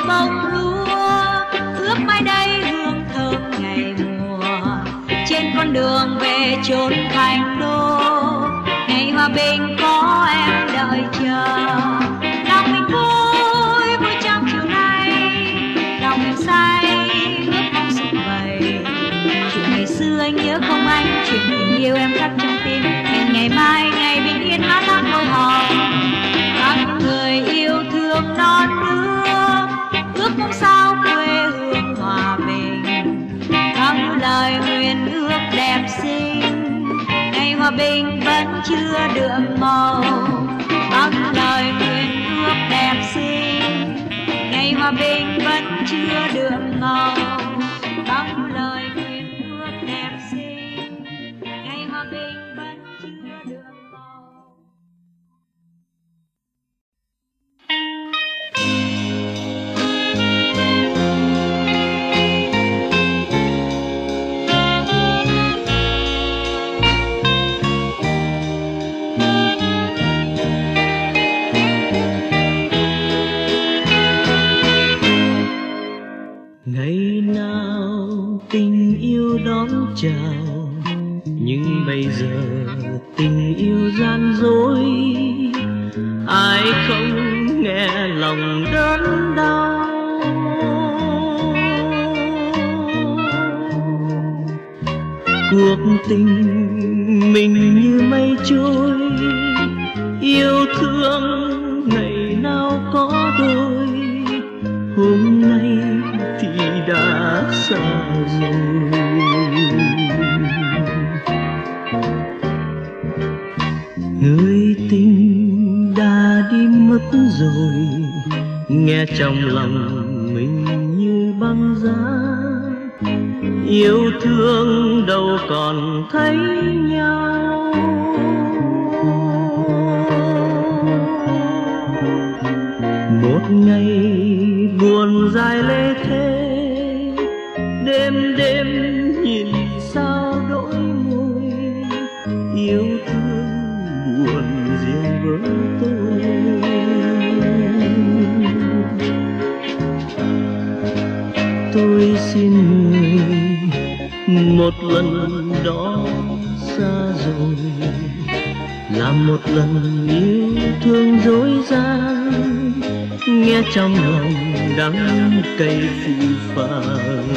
bông lúa, ước mai đây hương thơm ngày mùa. Trên con đường về chốn thành đô, ngày hòa bình có em đợi chờ. Lòng mình vui vui trong chiều nay, lòng mình say ước mong sum vầy. Chuyện ngày xưa anh nhớ không anh, chuyện tình yêu em khắc trong tim. Hẹn ngày mai ngày bình yên mát lắm môi hồng. Các người yêu thương non nước, ước mong sao quê hương hòa bình. Các lời nguyện ước đẹp xinh, ngày hòa bình vẫn chưa đượm màu. Các lời nguyện ước đẹp xinh, ngày hòa bình vẫn chưa đượm màu. Các lời nguyện ước đẹp xinh, ngày hòa bình vẫn chưa đượm màu. Ngày nào tình yêu đón chào, nhưng bây giờ tình yêu gian dối. Ai không nghe lòng đớn đau, cuộc tình mình như mây trôi. Yêu thương ngày nào có đôi, hôm nay thì đã xa rồi. Người tình đã đi mất rồi, nghe trong lòng mình như băng giá. Yêu thương đâu còn thấy nhau, một ngày buồn dài lê thế. Đêm đêm nhìn sao đổi môi, yêu thương buồn riêng với tôi. Tôi xin người một lần đó xa rồi, làm một lần yêu thương dối gian. Nghe trong lòng đắng cay phũ phàng,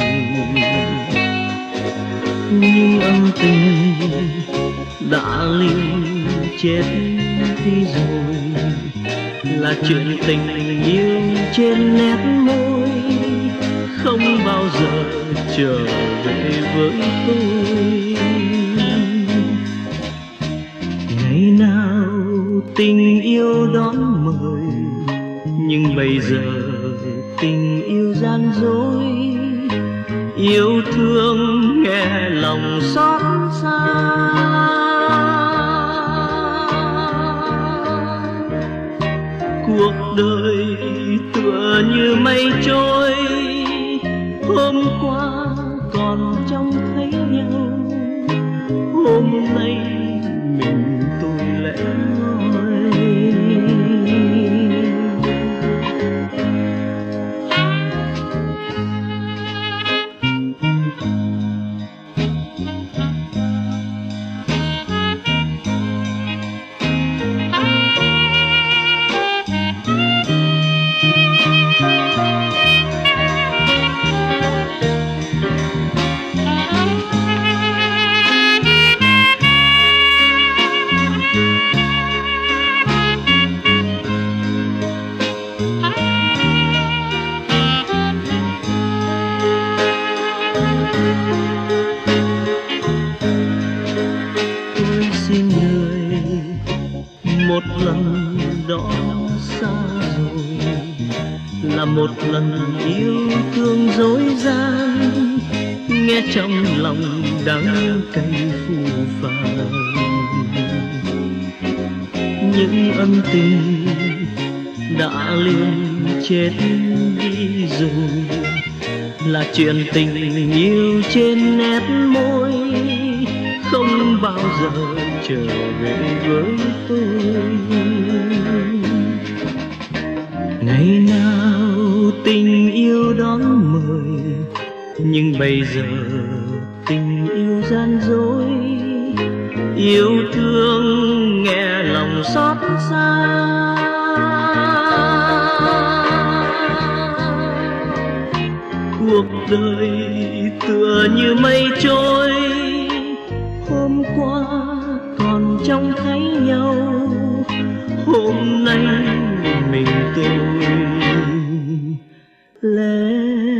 nhưng âm tình đã ly chết đi rồi. Là chuyện tình yêu trên nét môi, không bao giờ trở về với tôi. Ngày nào tình yêu đón mời, nhưng bây giờ tình yêu gian dối. Yêu thương nghe lòng xót xa, cuộc đời tựa như mây trôi. Hôm qua còn trông thấy nhau, hôm nay mình tôi lẻ loi. Một lần đó xa rồi, là một lần yêu thương dối gian. Nghe trong lòng đắng cay phũ phàng, những ân tình đã liền chết đi rồi. Là chuyện tình yêu trên nét môi, không bao giờ trở về với tôi. Ngày nào tình yêu đón mời, nhưng bây giờ tình yêu gian dối. Yêu thương nghe lòng xót xa, cuộc đời tựa như mây trôi. Hôm qua còn trông thấy nhau, hôm nay mình tôi lẻ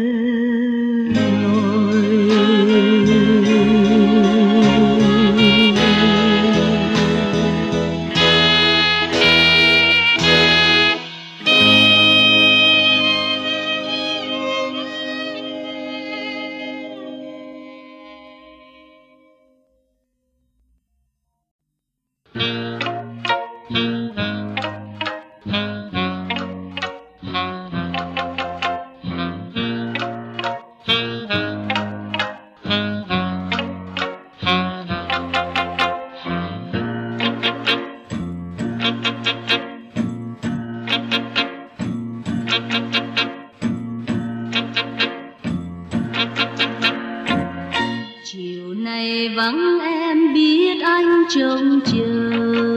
vắng em biết anh trông chờ,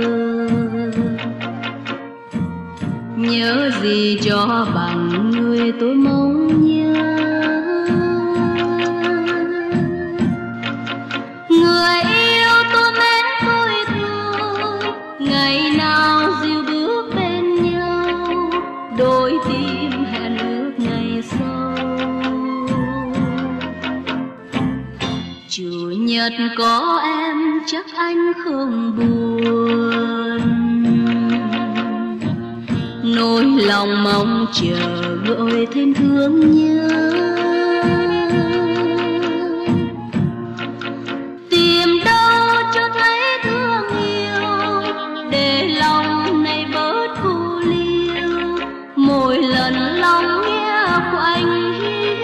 nhớ gì cho bằng người tôi mong nhớ. Người yêu tôi mến tôi thương, ngày nào dìu bước bên nhau, đôi tim hẹn ước ngày sau. Chủ nhật có em chắc anh không buồn, nỗi lòng mong chờ gợi thêm thương nhớ. Tìm đâu cho thấy thương yêu, để lòng này bớt cô liêu. Mỗi lần lòng nghe của anh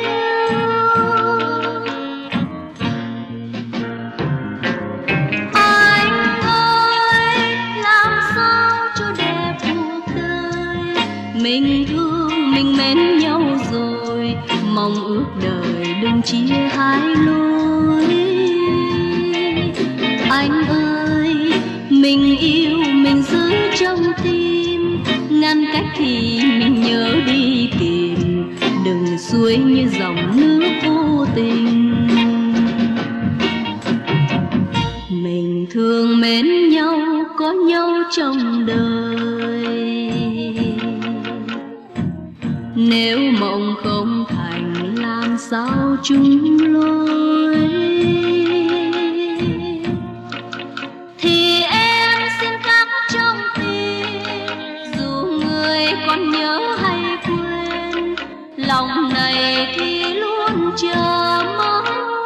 mình thương mình mến nhau rồi, mong ước đời đừng chia hai lối. Anh ơi, mình yêu mình giữ trong tim, ngăn cách thì mình nhớ đi tìm, đừng xuôi như dòng nước vô tình. Mình thương mến nhau có nhau trong đời, nếu mộng không thành làm sao chung lối. Thì em xin khắc trong tim, dù người còn nhớ hay quên, lòng này thì luôn chờ mong.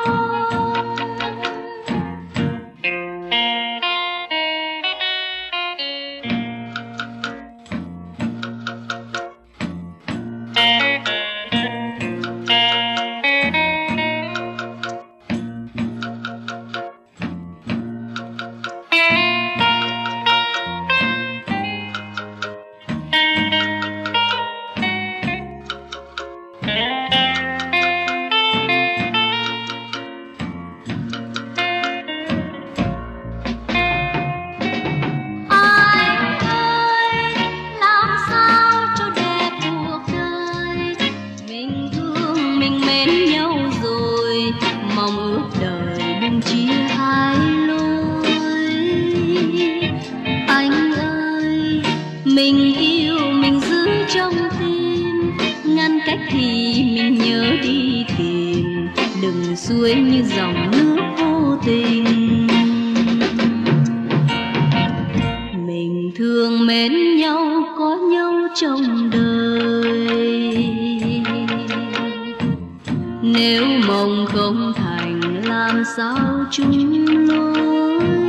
Mình yêu mình giữ trong tim, ngăn cách thì mình nhớ đi tìm, đừng xuôi như dòng nước vô tình. Mình thương mến nhau có nhau trong đời, nếu mong không thành làm sao chung lối.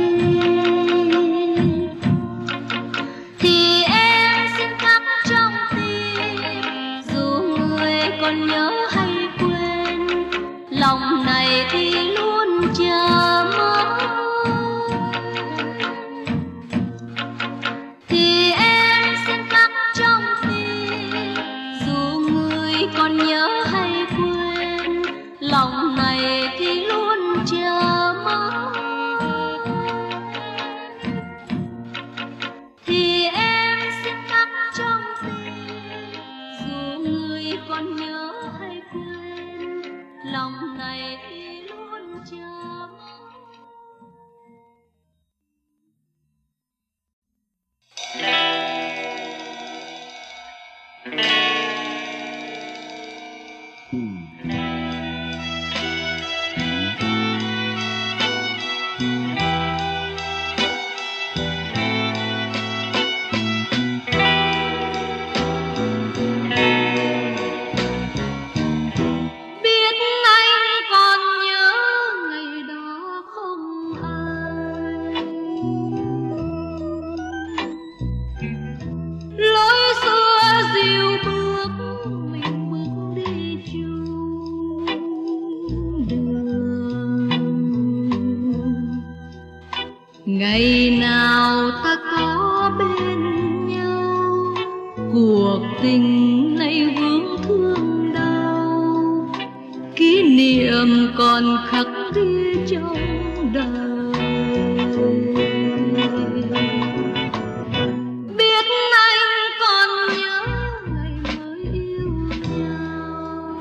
Lòng này thì luôn chờ mong, thì em xin khắc trong tim, dù người còn nhớ hay quên, lòng này thì luôn chờ mong. Thì em xin khắc trong tim, dù người còn nhớ hay quên, lòng này thì luôn chờ mong. Ngày nào ta có bên nhau, cuộc tình này vương thương đau, kỷ niệm còn khắc ghi trong đời. Biết anh còn nhớ ngày mới yêu nhau,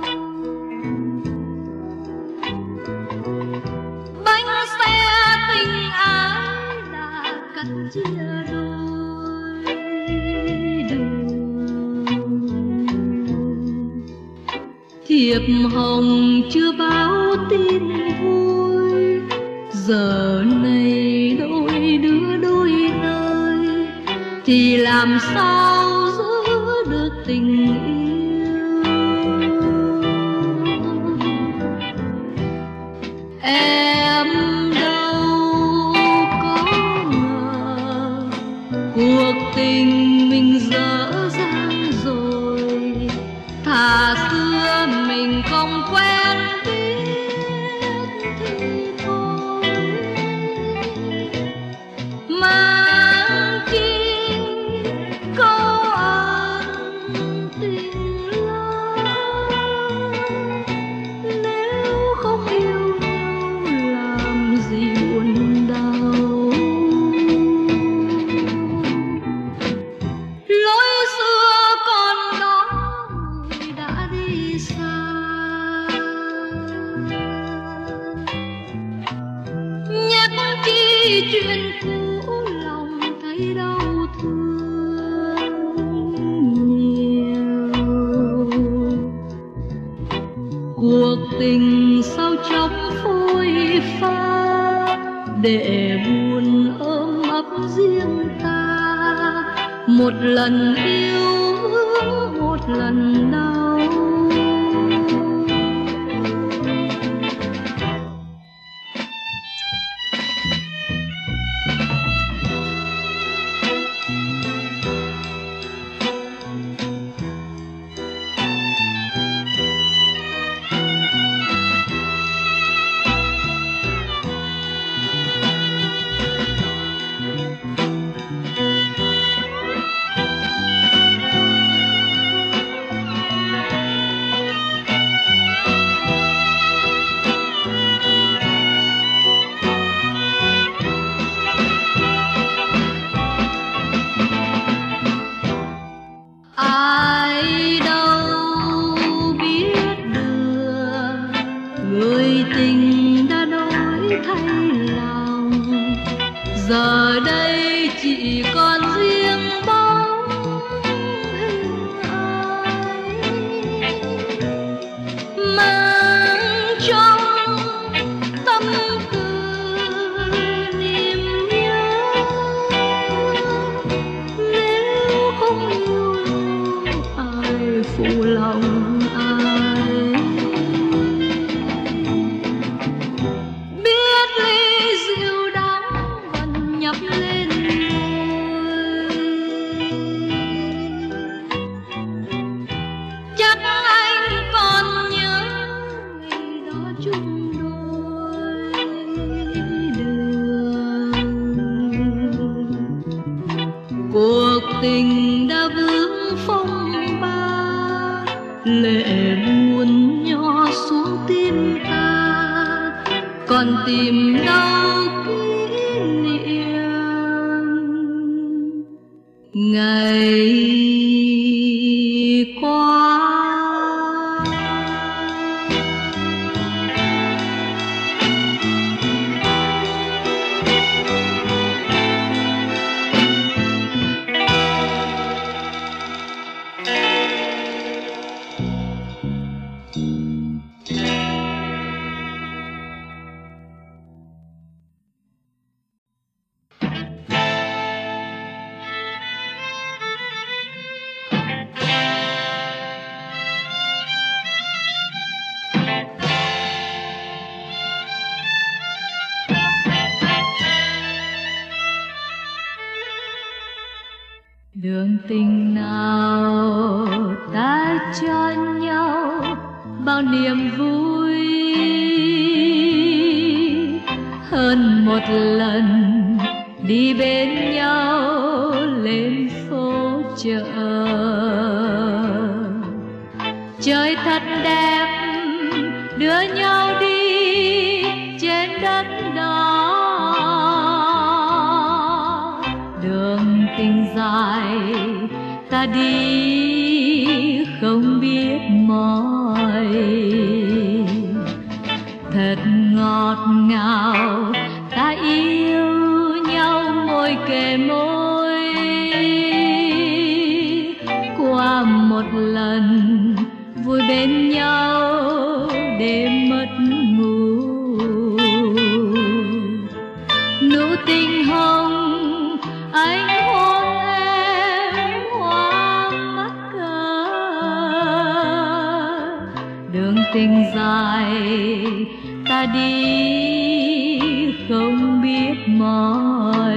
bánh xe tình ái cắt chia đôi đường. Thiệp hồng chưa báo tin vui, giờ này đôi đứa đôi nơi, thì làm sao giữ được tình yêu. Em cuộc tình mình dở dang rồi, thà xưa mình không quen biết thì thôi. Mang chi câu ân tình lâu, nếu không yêu nhau làm gì buồn đau. Chuyện cũ lòng thấy đau thương nhiều, cuộc tình sao chóng phôi pha, để buồn ôm ấp riêng ta, một lần yêu một lần đau. buồn nhỏ xuống tim ta, còn tìm đâu kỷ niệm ngày qua. Đường tình nào ta cho nhau bao niềm vui, hơn một lần đi bên nhau lên phố chợ. Trời thật đẹp đưa nhau đi trên đất đỏ, đường tình dài ta đi không biết mỏi. Thật ngọt ngào ta yêu nhau môi kề môi, qua một lần vui bên nhau đêm mất ngủ. Nụ tình hồng anh hôn em hoa mắt cờ, đường tình dài ta đi không biết mỏi.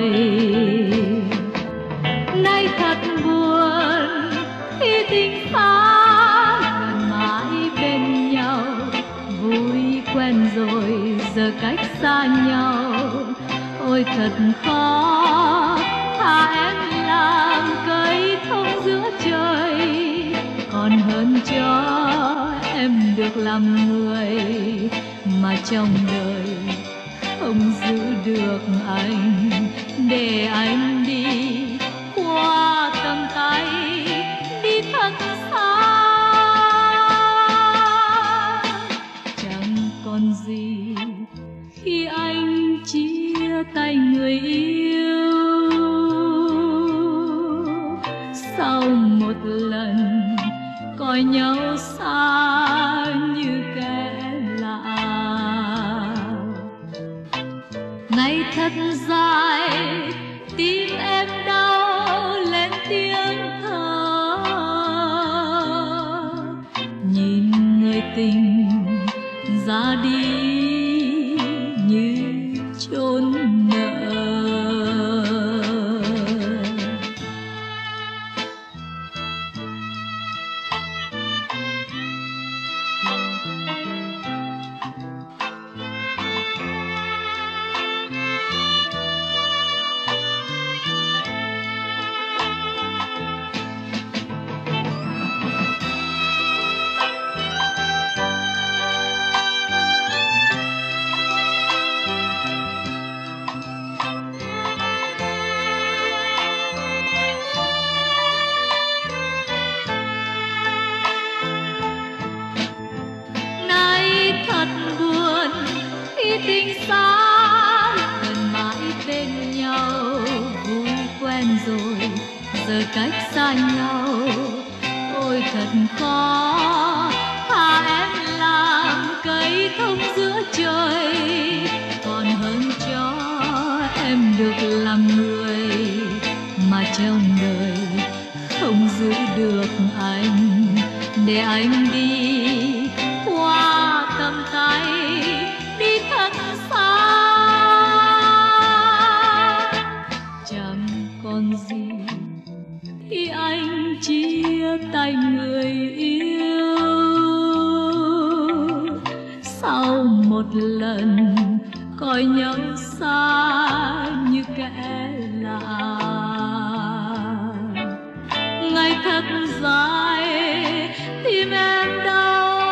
Nay thật buồn khi tình xa gần mãi bên nhau, vui quen rồi giờ cách xa nhau. Ôi thật khó thà em làm cây thông giữa trời, còn hơn cho em được làm người mà trong đời không giữ được anh. Để anh đi qua tầm tay đi thật xa, chẳng còn gì khi anh chia tay người yêu. Sau một lần coi nhau xa như kẻ lạ, ngày thật dài tim em đau lên tiếng thở. Nhìn người tình ra đi như chốn nợ. Tình xa gần mãi bên nhau, vui quen rồi giờ cách xa nhau. Ôi thật khó thà em làm cây thông giữa trời, còn hơn cho em được làm người mà trong đời không giữ được anh. Để anh đi qua tầm tay đi thật xa, chẳng còn gì khi anh chia tay người yêu. Sau một lần coi nhau xa như kẻ lạ, ngày thật dài tim em đau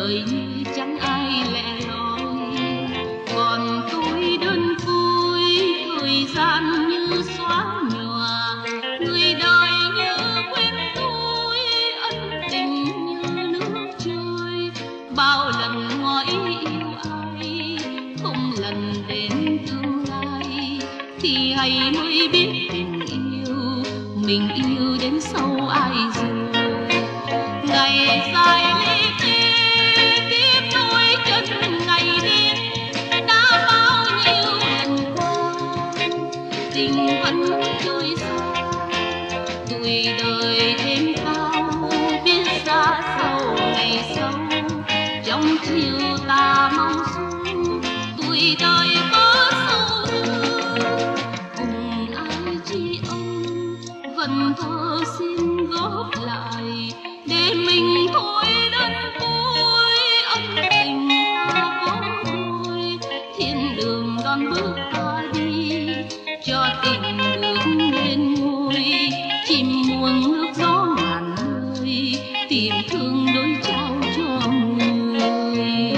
đời như chẳng ai lẻ loi. Còn tôi đơn côi, thời gian như xóa nhòa, người đời như quên tôi, ân tình như nước trôi. Bao lần ngỏ ý yêu ai, không lần đến tương lai, thì hay mới biết tình yêu mình yêu đến sâu ai rồi. Ngày dài ly ti tiếp nối chân ngày đêm, đã bao nhiêu lần qua tình vẫn trôi xa. Tuổi đời thêm cao biết ra sau ngày sau, trong chiều ta mong xuống tuổi đời có sâu hơn. Cùng ai chi ông vẫn thơ xin góp lại, để mình thôi đơn côi, ân tình ta có đôi. Thiên đường đón bước ta đi, cho tình bước lên ngôi. Chim muôn nước gió ngàn nơi, tìm thương đối trao cho người.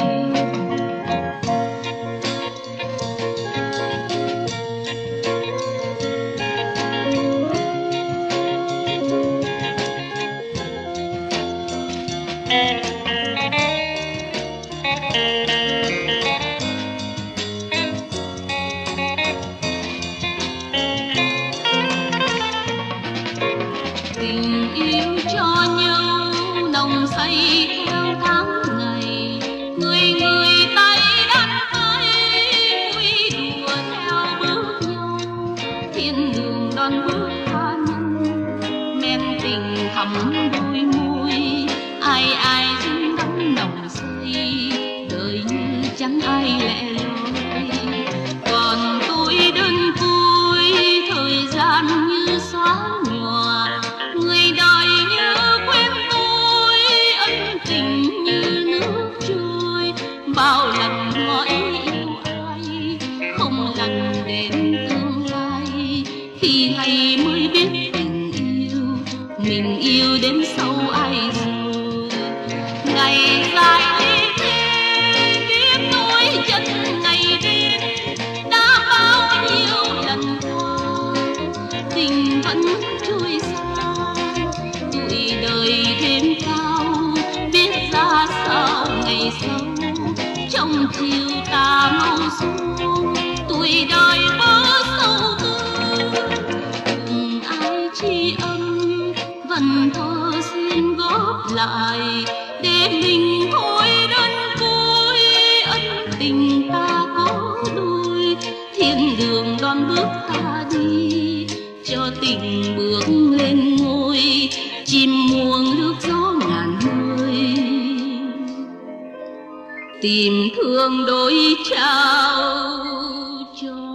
Tình yêu cho nhau nồng say theo tháng ngày, người người tay đan tay vui đùa theo bước nhau. Thiên đường đón bước tha nhân, men tình thắm đôi môi, ai ai dính đắm nồng say, đời như chẳng ai lẻ loi. Còn tôi đơn côi, thời gian như xóa nhòa, người đời như quên tôi, ân tình như nước trôi. Bao lần ngỏ ý yêu ai, không lần đến tương lai, khi hay mới biết tình yêu mình yêu đến sâu ai rồi. Ngày dài ly ti tiếp nối chân ngày đêm, đã bao nhiêu lần qua tình vẫn trôi xa. Tuổi đời thêm cao biết ra sao ngày sau, trong chiều ta mau xuống tuổi đời bớt sâu thương. Cùng ai tri âm vẫn thơ xin góp lại, để mình thôi đơn côi, ân tình ta có đôi. Thiên đường đón bước ta đi, cho tình bước lên ngôi. Chim muông nước gió ngàn nơi, tìm thương đối trao cho